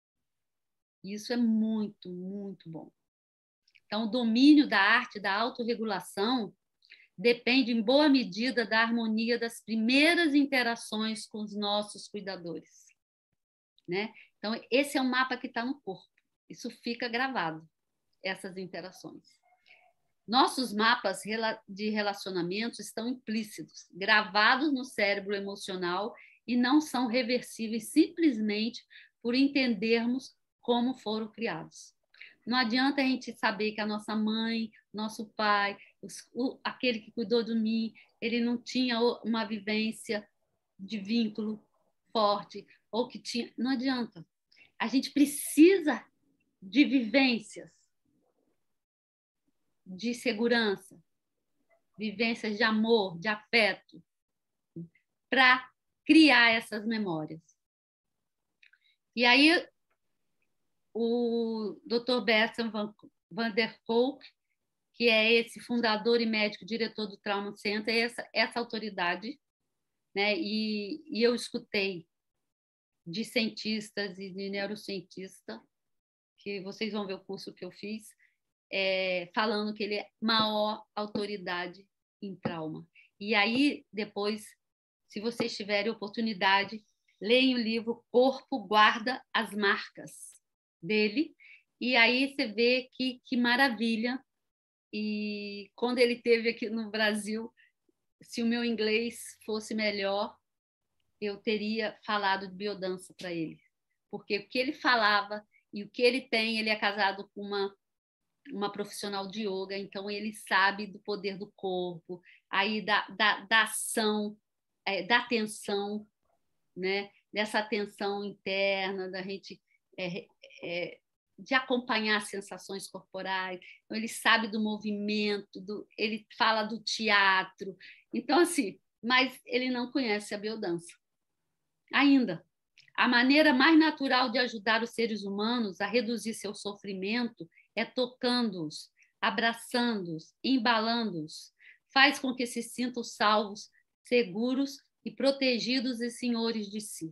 Isso é muito, muito bom. Então, o domínio da arte da autorregulação depende, em boa medida, da harmonia das primeiras interações com os nossos cuidadores, né? Então, esse é um mapa que está no corpo. Isso fica gravado, essas interações. Nossos mapas de relacionamentos estão implícitos, gravados no cérebro emocional e não são reversíveis simplesmente por entendermos como foram criados. Não adianta a gente saber que a nossa mãe, nosso pai, os, o, aquele que cuidou de mim, ele não tinha uma vivência de vínculo forte, ou que tinha. Não adianta. A gente precisa de vivências de segurança, vivências de amor, de afeto, para criar essas memórias. E aí, o doutor Bessel van der Kolk, que é esse fundador e médico, diretor do Trauma Center, essa, essa autoridade, né? E, e eu escutei de cientistas e de neurocientistas, que vocês vão ver o curso que eu fiz, é, falando que ele é maior autoridade em trauma. E aí, depois, se vocês tiverem oportunidade, leiam o livro Corpo Guarda as Marcas dele, e aí você vê que, que maravilha. E quando ele esteve aqui no Brasil, se o meu inglês fosse melhor, eu teria falado de biodança para ele. Porque o que ele falava e o que ele tem, ele é casado com uma, uma profissional de yoga, então ele sabe do poder do corpo, aí da, da, da ação, é, da atenção, né? Dessa atenção interna, da gente é, é, de acompanhar as sensações corporais. Então, ele sabe do movimento, do, ele fala do teatro. Então, assim, mas ele não conhece a biodança. Ainda, a maneira mais natural de ajudar os seres humanos a reduzir seu sofrimento é tocando-os, abraçando-os, embalando-os. Faz com que se sintam salvos, seguros e protegidos e senhores de si.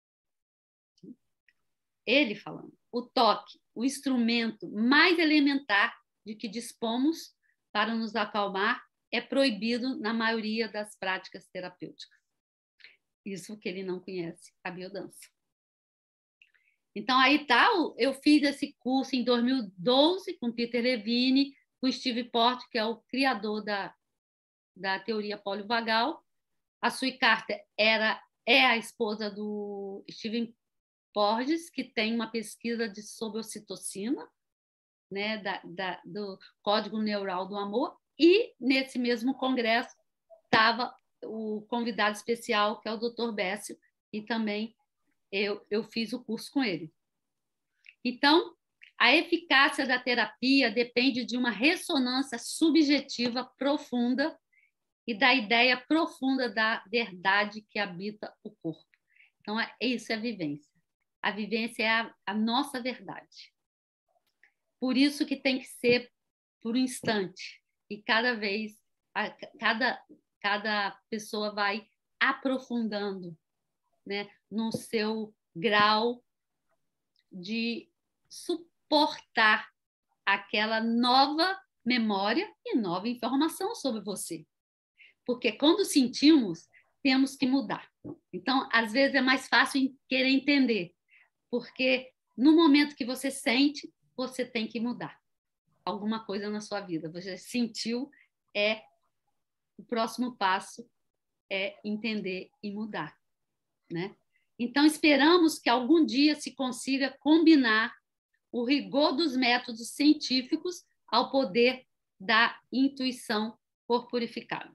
Ele falando, o toque, o instrumento mais elementar de que dispomos para nos acalmar, é proibido na maioria das práticas terapêuticas. Isso que ele não conhece, a biodança. Então, aí tá, eu fiz esse curso em dois mil e doze com Peter Levine, com Steve Porter, que é o criador da, da teoria polivagal. A Sue Carter era, é a esposa do Steven Porges, que tem uma pesquisa de, sobre ocitocina, né, da, da, do Código Neural do Amor, e nesse mesmo congresso estava o convidado especial, que é o doutor Bessel, e também eu, eu fiz o curso com ele. Então, a eficácia da terapia depende de uma ressonância subjetiva profunda e da ideia profunda da verdade que habita o corpo. Então, é, isso é a vivência. A vivência é a, a nossa verdade. Por isso que tem que ser por um instante. E cada vez, a, cada, cada pessoa vai aprofundando, né, no seu grau de suportar aquela nova memória e nova informação sobre você. Porque quando sentimos, temos que mudar. Então, às vezes é mais fácil querer entender, porque no momento que você sente, você tem que mudar alguma coisa na sua vida. Você sentiu, é o próximo passo é entender e mudar, né? Então, esperamos que algum dia se consiga combinar o rigor dos métodos científicos ao poder da intuição corporificada.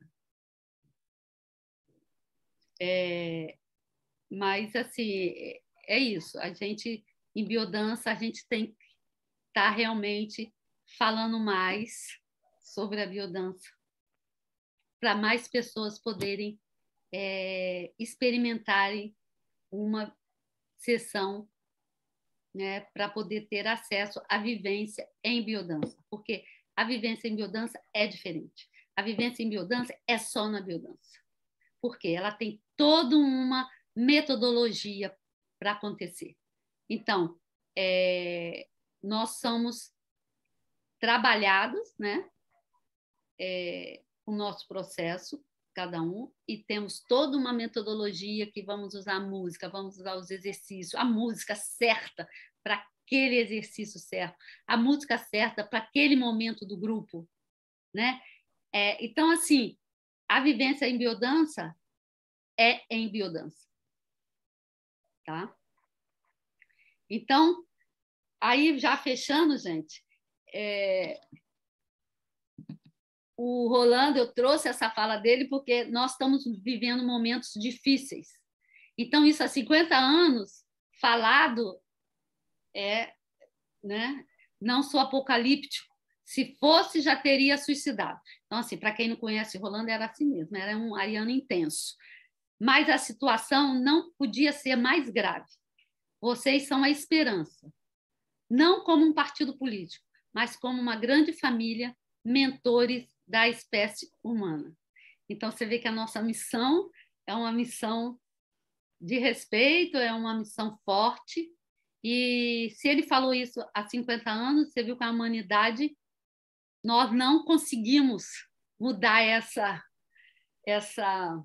É, mas, assim, é isso. A gente, em biodança, a gente tem que estar realmente falando mais sobre a biodança, para mais pessoas poderem é, experimentarem uma sessão, né, para poder ter acesso à vivência em biodança, porque a vivência em biodança é diferente. A vivência em biodança é só na biodança, porque ela tem toda uma metodologia para acontecer. Então, é, nós somos trabalhados, né, é, o nosso processo, cada um, e temos toda uma metodologia que vamos usar a música, vamos usar os exercícios, a música certa para aquele exercício certo, a música certa para aquele momento do grupo, né? É, então, assim, a vivência em biodança é em biodança, tá? Então, aí já fechando, gente, é, o Rolando, eu trouxe essa fala dele porque nós estamos vivendo momentos difíceis. Então, isso há cinquenta anos falado é, né, não sou apocalíptico. Se fosse, já teria suicidado. Então, assim, para quem não conhece, Rolando era assim mesmo, era um ariano intenso. Mas a situação não podia ser mais grave. Vocês são a esperança. Não como um partido político, mas como uma grande família, mentores da espécie humana. Então, você vê que a nossa missão é uma missão de respeito, é uma missão forte. E se ele falou isso há cinquenta anos, você viu que a humanidade, nós não conseguimos mudar essa, essa,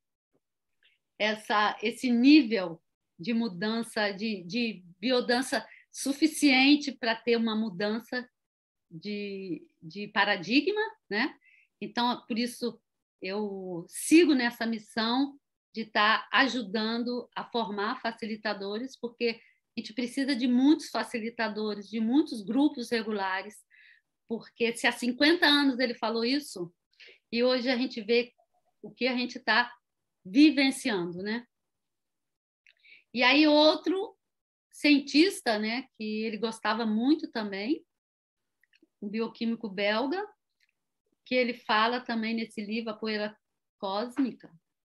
essa, esse nível de mudança, de, de biodança suficiente para ter uma mudança de, de paradigma, né? Então, por isso, eu sigo nessa missão de estar ajudando a formar facilitadores, porque a gente precisa de muitos facilitadores, de muitos grupos regulares, porque se há cinquenta anos ele falou isso, e hoje a gente vê o que a gente está vivenciando, né? E aí outro cientista, né, que ele gostava muito também, um bioquímico belga, que ele fala também nesse livro, A Poeira Cósmica,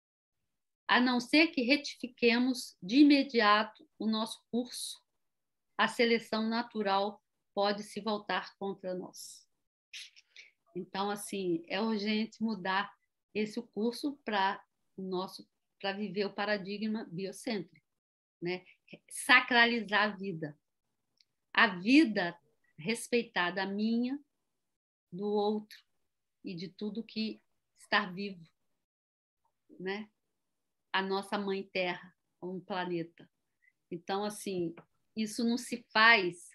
a não ser que retifiquemos de imediato o nosso curso, a seleção natural pode se voltar contra nós. Então, assim, é urgente mudar esse curso para o nosso, para viver o paradigma biocêntrico, né? Sacralizar a vida. A vida respeitada, a minha, do outro e de tudo que está vivo, né? A nossa mãe Terra, um planeta. Então, assim, isso não se faz,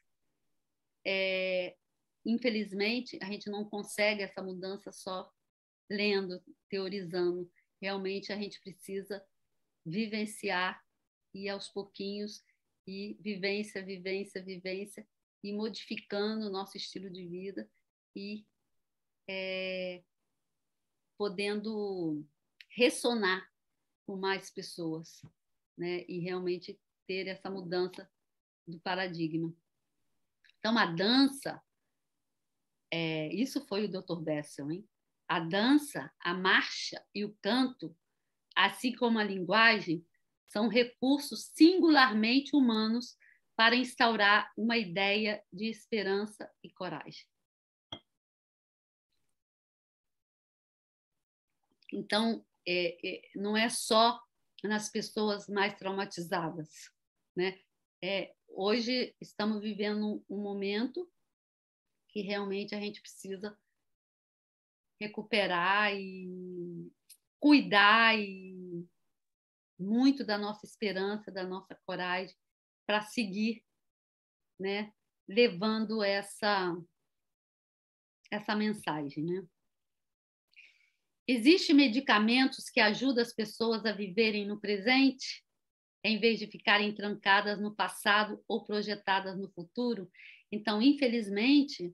é, infelizmente, a gente não consegue essa mudança só lendo, teorizando. Realmente a gente precisa vivenciar e aos pouquinhos e vivência, vivência, vivência e modificando o nosso estilo de vida e é, podendo ressonar com mais pessoas, né? E realmente ter essa mudança do paradigma. Então, a dança, é, isso foi o doutor Bessel, hein? A dança, a marcha e o canto, assim como a linguagem, são recursos singularmente humanos para instaurar uma ideia de esperança e coragem. Então, é, é, não é só nas pessoas mais traumatizadas, né? É, hoje estamos vivendo um momento que realmente a gente precisa recuperar e cuidar e muito da nossa esperança, da nossa coragem para seguir, né, levando essa essa mensagem, né? Existem medicamentos que ajudam as pessoas a viverem no presente, em vez de ficarem trancadas no passado ou projetadas no futuro? Então, infelizmente,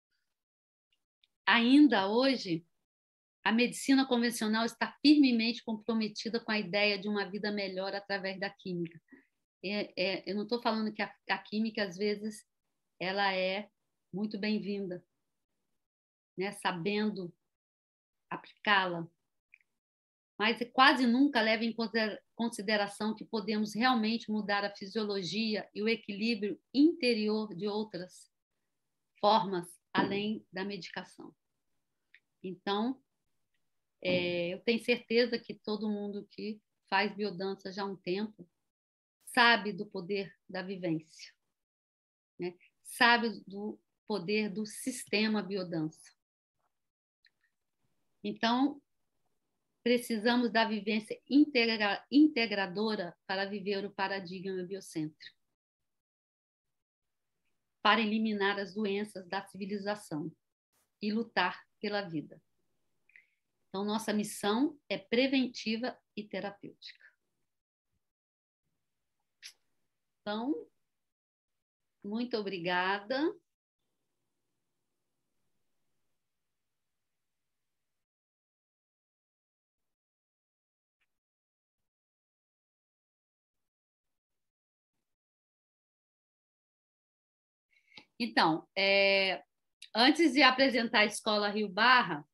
ainda hoje, a medicina convencional está firmemente comprometida com a ideia de uma vida melhor através da química. É, é, eu não estou falando que a, a química, às vezes, ela é muito bem-vinda, né? Sabendo aplicá-la, mas quase nunca leva em consideração que podemos realmente mudar a fisiologia e o equilíbrio interior de outras formas além da medicação. Então, é, eu tenho certeza que todo mundo que faz biodança já há um tempo sabe do poder da vivência, né? Sabe do poder do sistema biodança. Então, precisamos da vivência integra integradora para viver o paradigma biocêntrico, para eliminar as doenças da civilização e lutar pela vida. Então, nossa missão é preventiva e terapêutica. Então, muito obrigada. Então, é, antes de apresentar a Escola Rio Barra,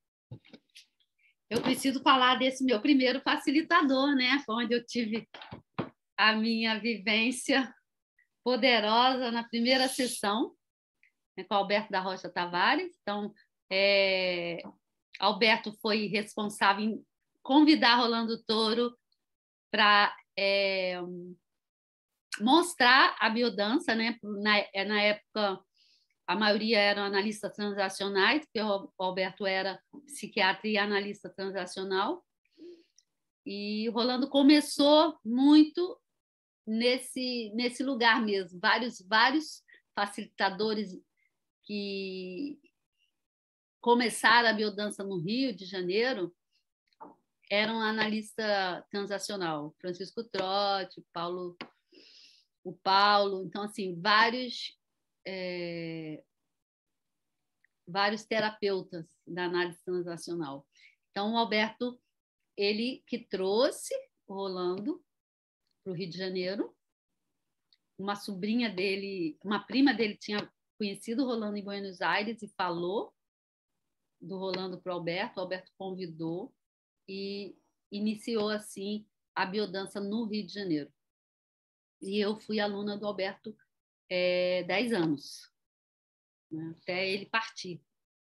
eu preciso falar desse meu primeiro facilitador, né? Foi onde eu tive a minha vivência poderosa na primeira sessão, né, com Alberto da Rocha Tavares. Então, é, Alberto foi responsável em convidar Rolando Toro para é, mostrar a biodança, né? Na, na época, a maioria eram analistas transacionais, porque o Alberto era psiquiatra e analista transacional. E Rolando começou muito nesse, nesse lugar mesmo. Vários, vários facilitadores que começaram a biodança no Rio de Janeiro eram analista transacional. Francisco Trotti, Paulo, o Paulo. Então, assim, vários... É, vários terapeutas da análise transacional. Então, o Alberto, ele que trouxe o Rolando para o Rio de Janeiro, uma sobrinha dele, uma prima dele tinha conhecido o Rolando em Buenos Aires e falou do Rolando para o Alberto, o Alberto convidou e iniciou, assim, a biodança no Rio de Janeiro. E eu fui aluna do Alberto é, dez anos, né, até ele partir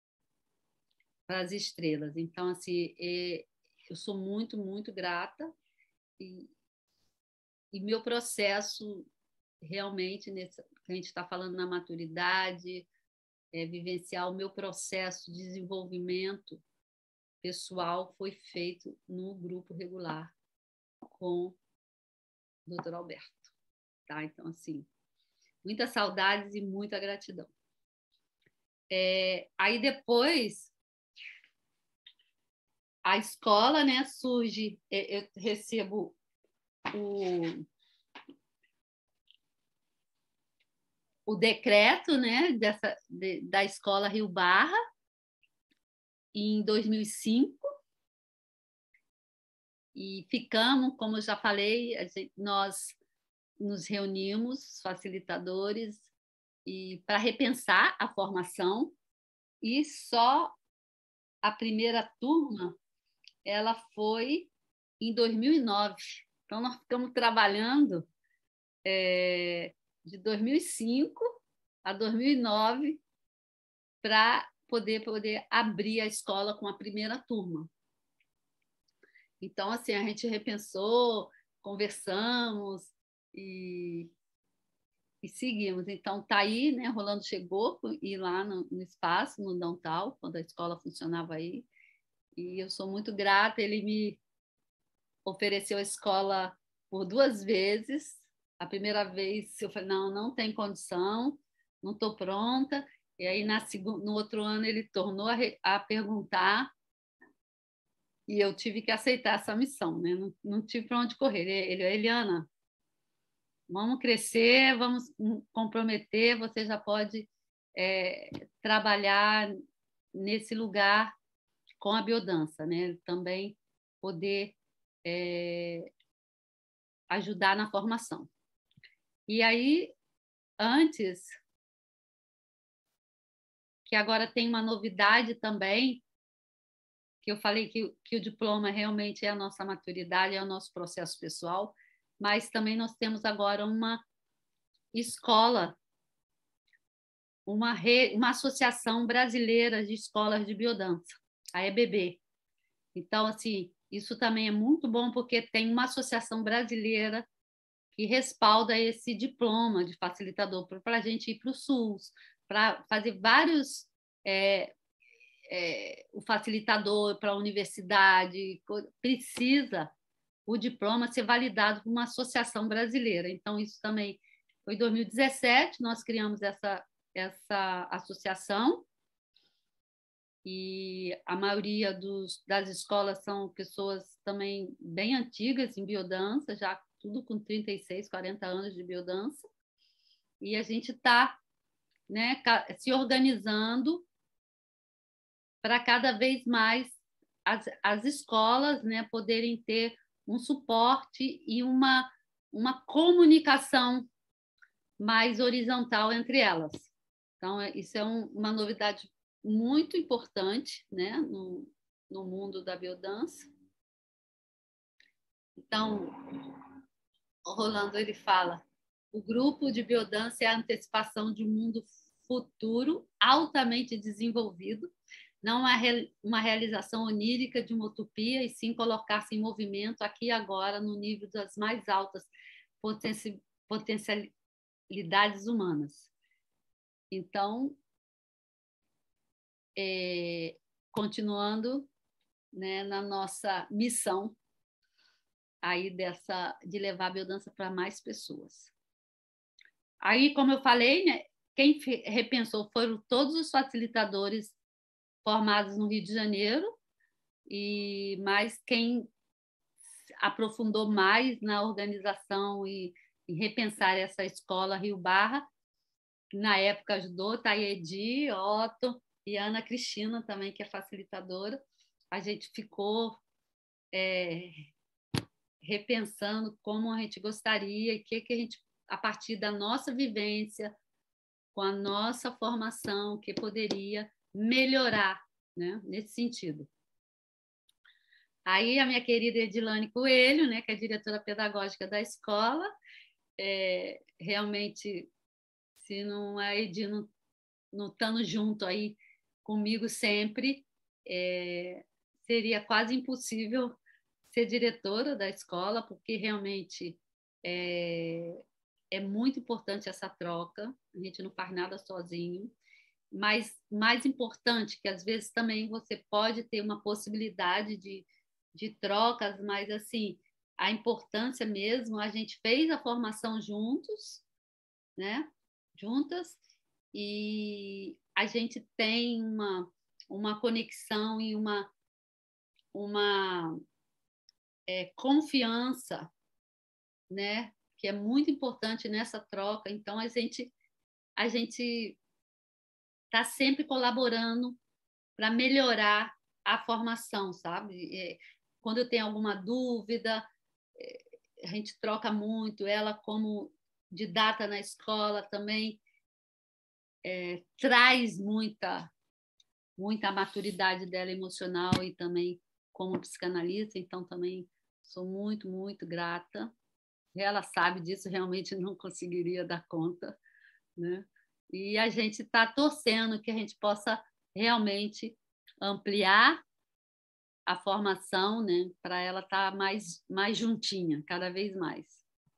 para as estrelas. Então, assim, eu sou muito, muito grata e, e meu processo realmente, nesse, que a gente está falando na maturidade, é, vivenciar o meu processo de desenvolvimento pessoal foi feito no grupo regular com o doutor Alberto. Tá? Então, assim, muitas saudades e muita gratidão. É, aí depois a escola, né, surge, eu recebo o, o decreto, né, dessa, de, da escola Rio Barra em dois mil e cinco e ficamos, como eu já falei, a gente, nós nos reunimos, facilitadores, e para repensar a formação, e só a primeira turma ela foi em dois mil e nove. Então, nós ficamos trabalhando é, de dois mil e cinco a dois mil e nove para poder, poder abrir a escola com a primeira turma. Então, assim, a gente repensou, conversamos e, e seguimos. Então, tá aí, né? Rolando chegou e lá no, no espaço, no Downtown, quando a escola funcionava aí. E eu sou muito grata, ele me ofereceu a escola por duas vezes. A primeira vez eu falei, não, não tem condição, não estou pronta. E aí, na segunda, no outro ano, ele tornou a, re, a perguntar e eu tive que aceitar essa missão, né? Não, não tive para onde correr. Ele, Eliana, vamos crescer, vamos comprometer, você já pode é, trabalhar nesse lugar com a biodança, né? Também poder é, ajudar na formação. E aí, antes, que agora tem uma novidade também, que eu falei que, que o diploma realmente é a nossa maturidade, é o nosso processo pessoal, mas também nós temos agora uma escola, uma, re, uma associação brasileira de escolas de biodança, a E B B. Então, assim, isso também é muito bom, porque tem uma associação brasileira que respalda esse diploma de facilitador para a gente ir para o SUS, para fazer vários... É, é, o facilitador para a universidade, precisa o diploma ser validado por uma associação brasileira. Então, isso também foi em dois mil e dezessete, nós criamos essa, essa associação e a maioria dos, das escolas são pessoas também bem antigas em biodança, já tudo com trinta e seis, quarenta anos de biodança, e a gente está, né, se organizando para cada vez mais as, as escolas, né, poderem ter um suporte e uma, uma comunicação mais horizontal entre elas. Então, isso é um, uma novidade muito importante, né, no, no mundo da biodança. Então, o Rolando ele fala: o grupo de biodança é a antecipação de um mundo futuro altamente desenvolvido, não é uma realização onírica de uma utopia, e sim colocar-se em movimento aqui e agora no nível das mais altas potencialidades humanas. Então, é, continuando, né, na nossa missão aí dessa de levar a biodança para mais pessoas. Aí, como eu falei, né, quem repensou foram todos os facilitadores formados no Rio de Janeiro, e mais quem aprofundou mais na organização e, e repensar essa escola Rio Barra, que na época ajudou Taedi, Otto e Ana Cristina também, que é facilitadora. A gente ficou é, repensando como a gente gostaria e o que, que a gente, a partir da nossa vivência, com a nossa formação, que poderia melhorar, né, nesse sentido. Aí a minha querida Edilane Coelho, né, que é a diretora pedagógica da escola, é, realmente, se não a Edi não, não estando junto aí comigo sempre, é, seria quase impossível ser diretora da escola, porque realmente é, é muito importante essa troca, a gente não faz nada sozinho, mas mais importante que às vezes também você pode ter uma possibilidade de, de trocas, mas assim, a importância mesmo, a gente fez a formação juntos, né? Juntas, e a gente tem uma, uma conexão e uma, uma é, confiança, né? Que é muito importante nessa troca. Então, a gente a gente está sempre colaborando para melhorar a formação, sabe? É, quando eu tenho alguma dúvida, é, a gente troca muito. Ela, como didata na escola, também é, traz muita, muita maturidade dela emocional e também como psicanalista, então também sou muito, muito grata. Ela sabe disso, realmente não conseguiria dar conta, né? E a gente está torcendo que a gente possa realmente ampliar a formação, né, para ela estar tá mais, mais juntinha, cada vez mais.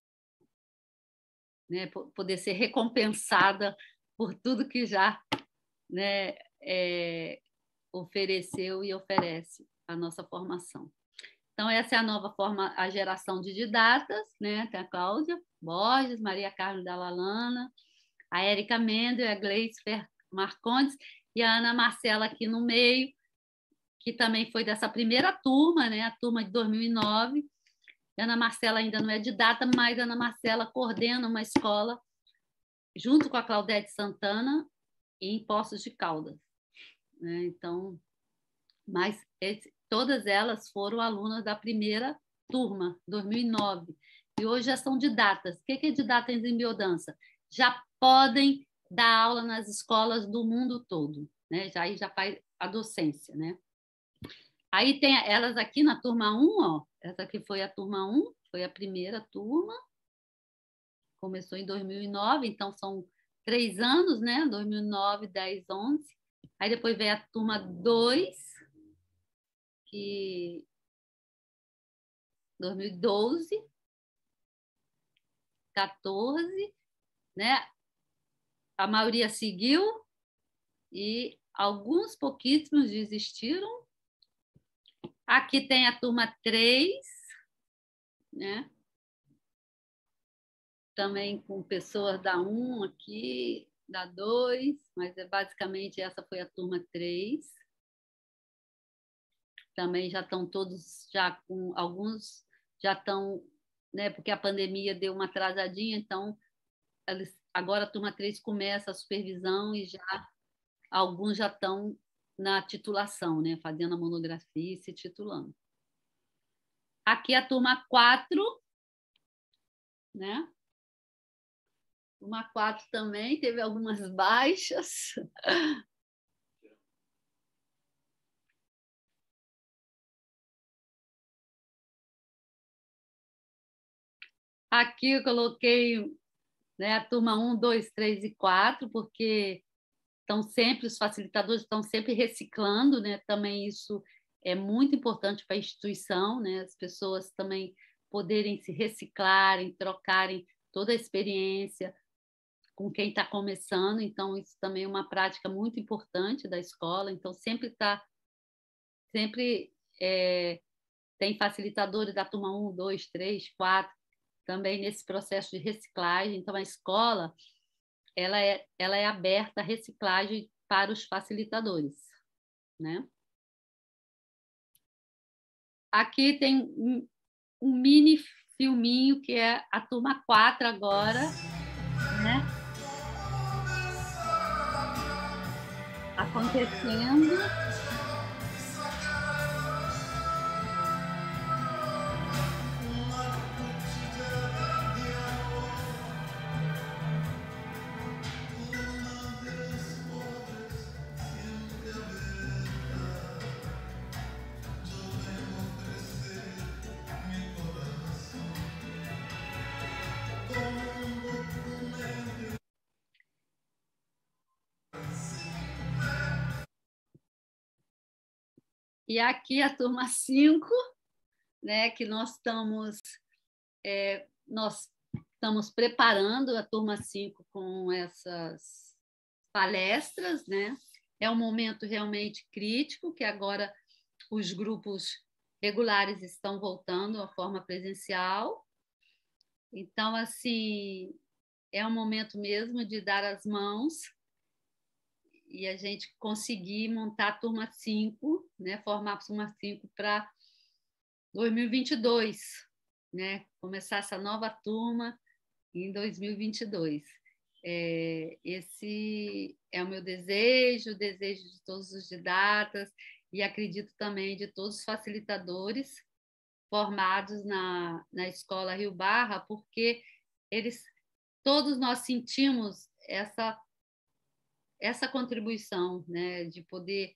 Né, poder ser recompensada por tudo que já, né, é, ofereceu e oferece a nossa formação. Então, essa é a nova forma, a geração de didatas, né? Tem a Cláudia Borges, Maria Carlos Dallalana, a Érica Mendel, a Gleice Marcondes e a Ana Marcela aqui no meio, que também foi dessa primeira turma, né? A turma de dois mil e nove. A Ana Marcela ainda não é didata, mas a Ana Marcela coordena uma escola junto com a Claudete Santana em Poços de Caldas, né? Então, mas esse, todas elas foram alunas da primeira turma, dois mil e nove, e hoje já são didatas. O que é didatas em biodança? Já podem dar aula nas escolas do mundo todo, né? Já aí já faz a docência, né? Aí tem elas aqui na turma um, ó. Essa aqui foi a turma um, foi a primeira turma. Começou em dois mil e nove, então são três anos, né? dois mil e nove, dez, onze. Aí depois vem a turma dois, que dois mil e doze, quatorze, né? A maioria seguiu e alguns pouquíssimos desistiram. Aqui tem a turma três, né? Também com pessoas da um aqui, da dois, mas é basicamente essa foi a turma três. também já estão todos, já com alguns já estão, né, porque a pandemia deu uma atrasadinha, então eles, agora a turma três começa a supervisão e já alguns já estão na titulação, né, fazendo a monografia e se titulando. Aqui a turma quatro, né? Turma quatro também teve algumas baixas. Aqui eu coloquei, né, a turma um, dois, três e quatro, porque estão sempre, os facilitadores estão sempre reciclando, né? Também isso é muito importante para a instituição, né? As pessoas também poderem se reciclarem, trocarem toda a experiência com quem está começando. Então, isso também é uma prática muito importante da escola. Então, sempre está, sempre é, tem facilitadores da turma um, dois, três, quatro, também nesse processo de reciclagem. Então, a escola ela é, ela é aberta à reciclagem para os facilitadores, né? Aqui tem um, um mini filminho que é a turma quatro agora, né? Acontecendo. E aqui a turma cinco, né, que nós estamos, é, nós estamos preparando a turma cinco com essas palestras, né? É um momento realmente crítico, que agora os grupos regulares estão voltando à forma presencial. Então, assim, é um momento mesmo de dar as mãos e a gente conseguir montar a turma cinco, né? Formar a turma cinco para dois mil e vinte e dois, né? Começar essa nova turma em dois mil e vinte e dois. É, esse é o meu desejo, o desejo de todos os didatas e acredito também de todos os facilitadores formados na, na Escola Rio Barra, porque eles, todos nós sentimos essa, essa contribuição, né, de poder...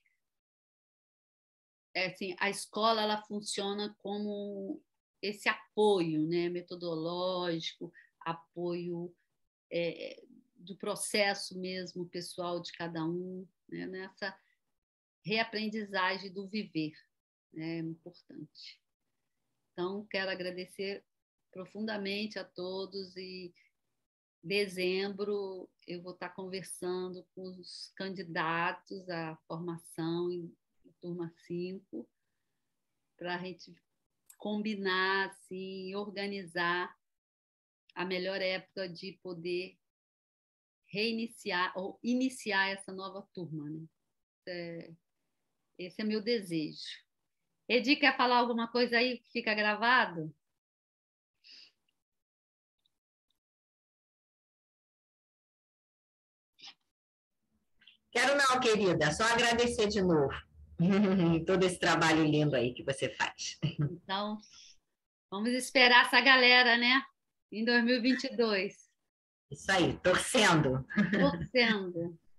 É, assim, a escola ela funciona como esse apoio, né, metodológico, apoio é, do processo mesmo pessoal de cada um, né, nessa reaprendizagem do viver, né, é importante. Então, quero agradecer profundamente a todos e dezembro eu vou estar conversando com os candidatos à formação em turma cinco para a gente combinar, assim, organizar a melhor época de poder reiniciar ou iniciar essa nova turma, né? É, esse é meu desejo. Edi, quer falar alguma coisa aí que fica gravado? Quero não, querida, só agradecer de novo todo esse trabalho lindo aí que você faz. Então, vamos esperar essa galera, né? Em dois mil e vinte e dois. Isso aí, torcendo. Torcendo.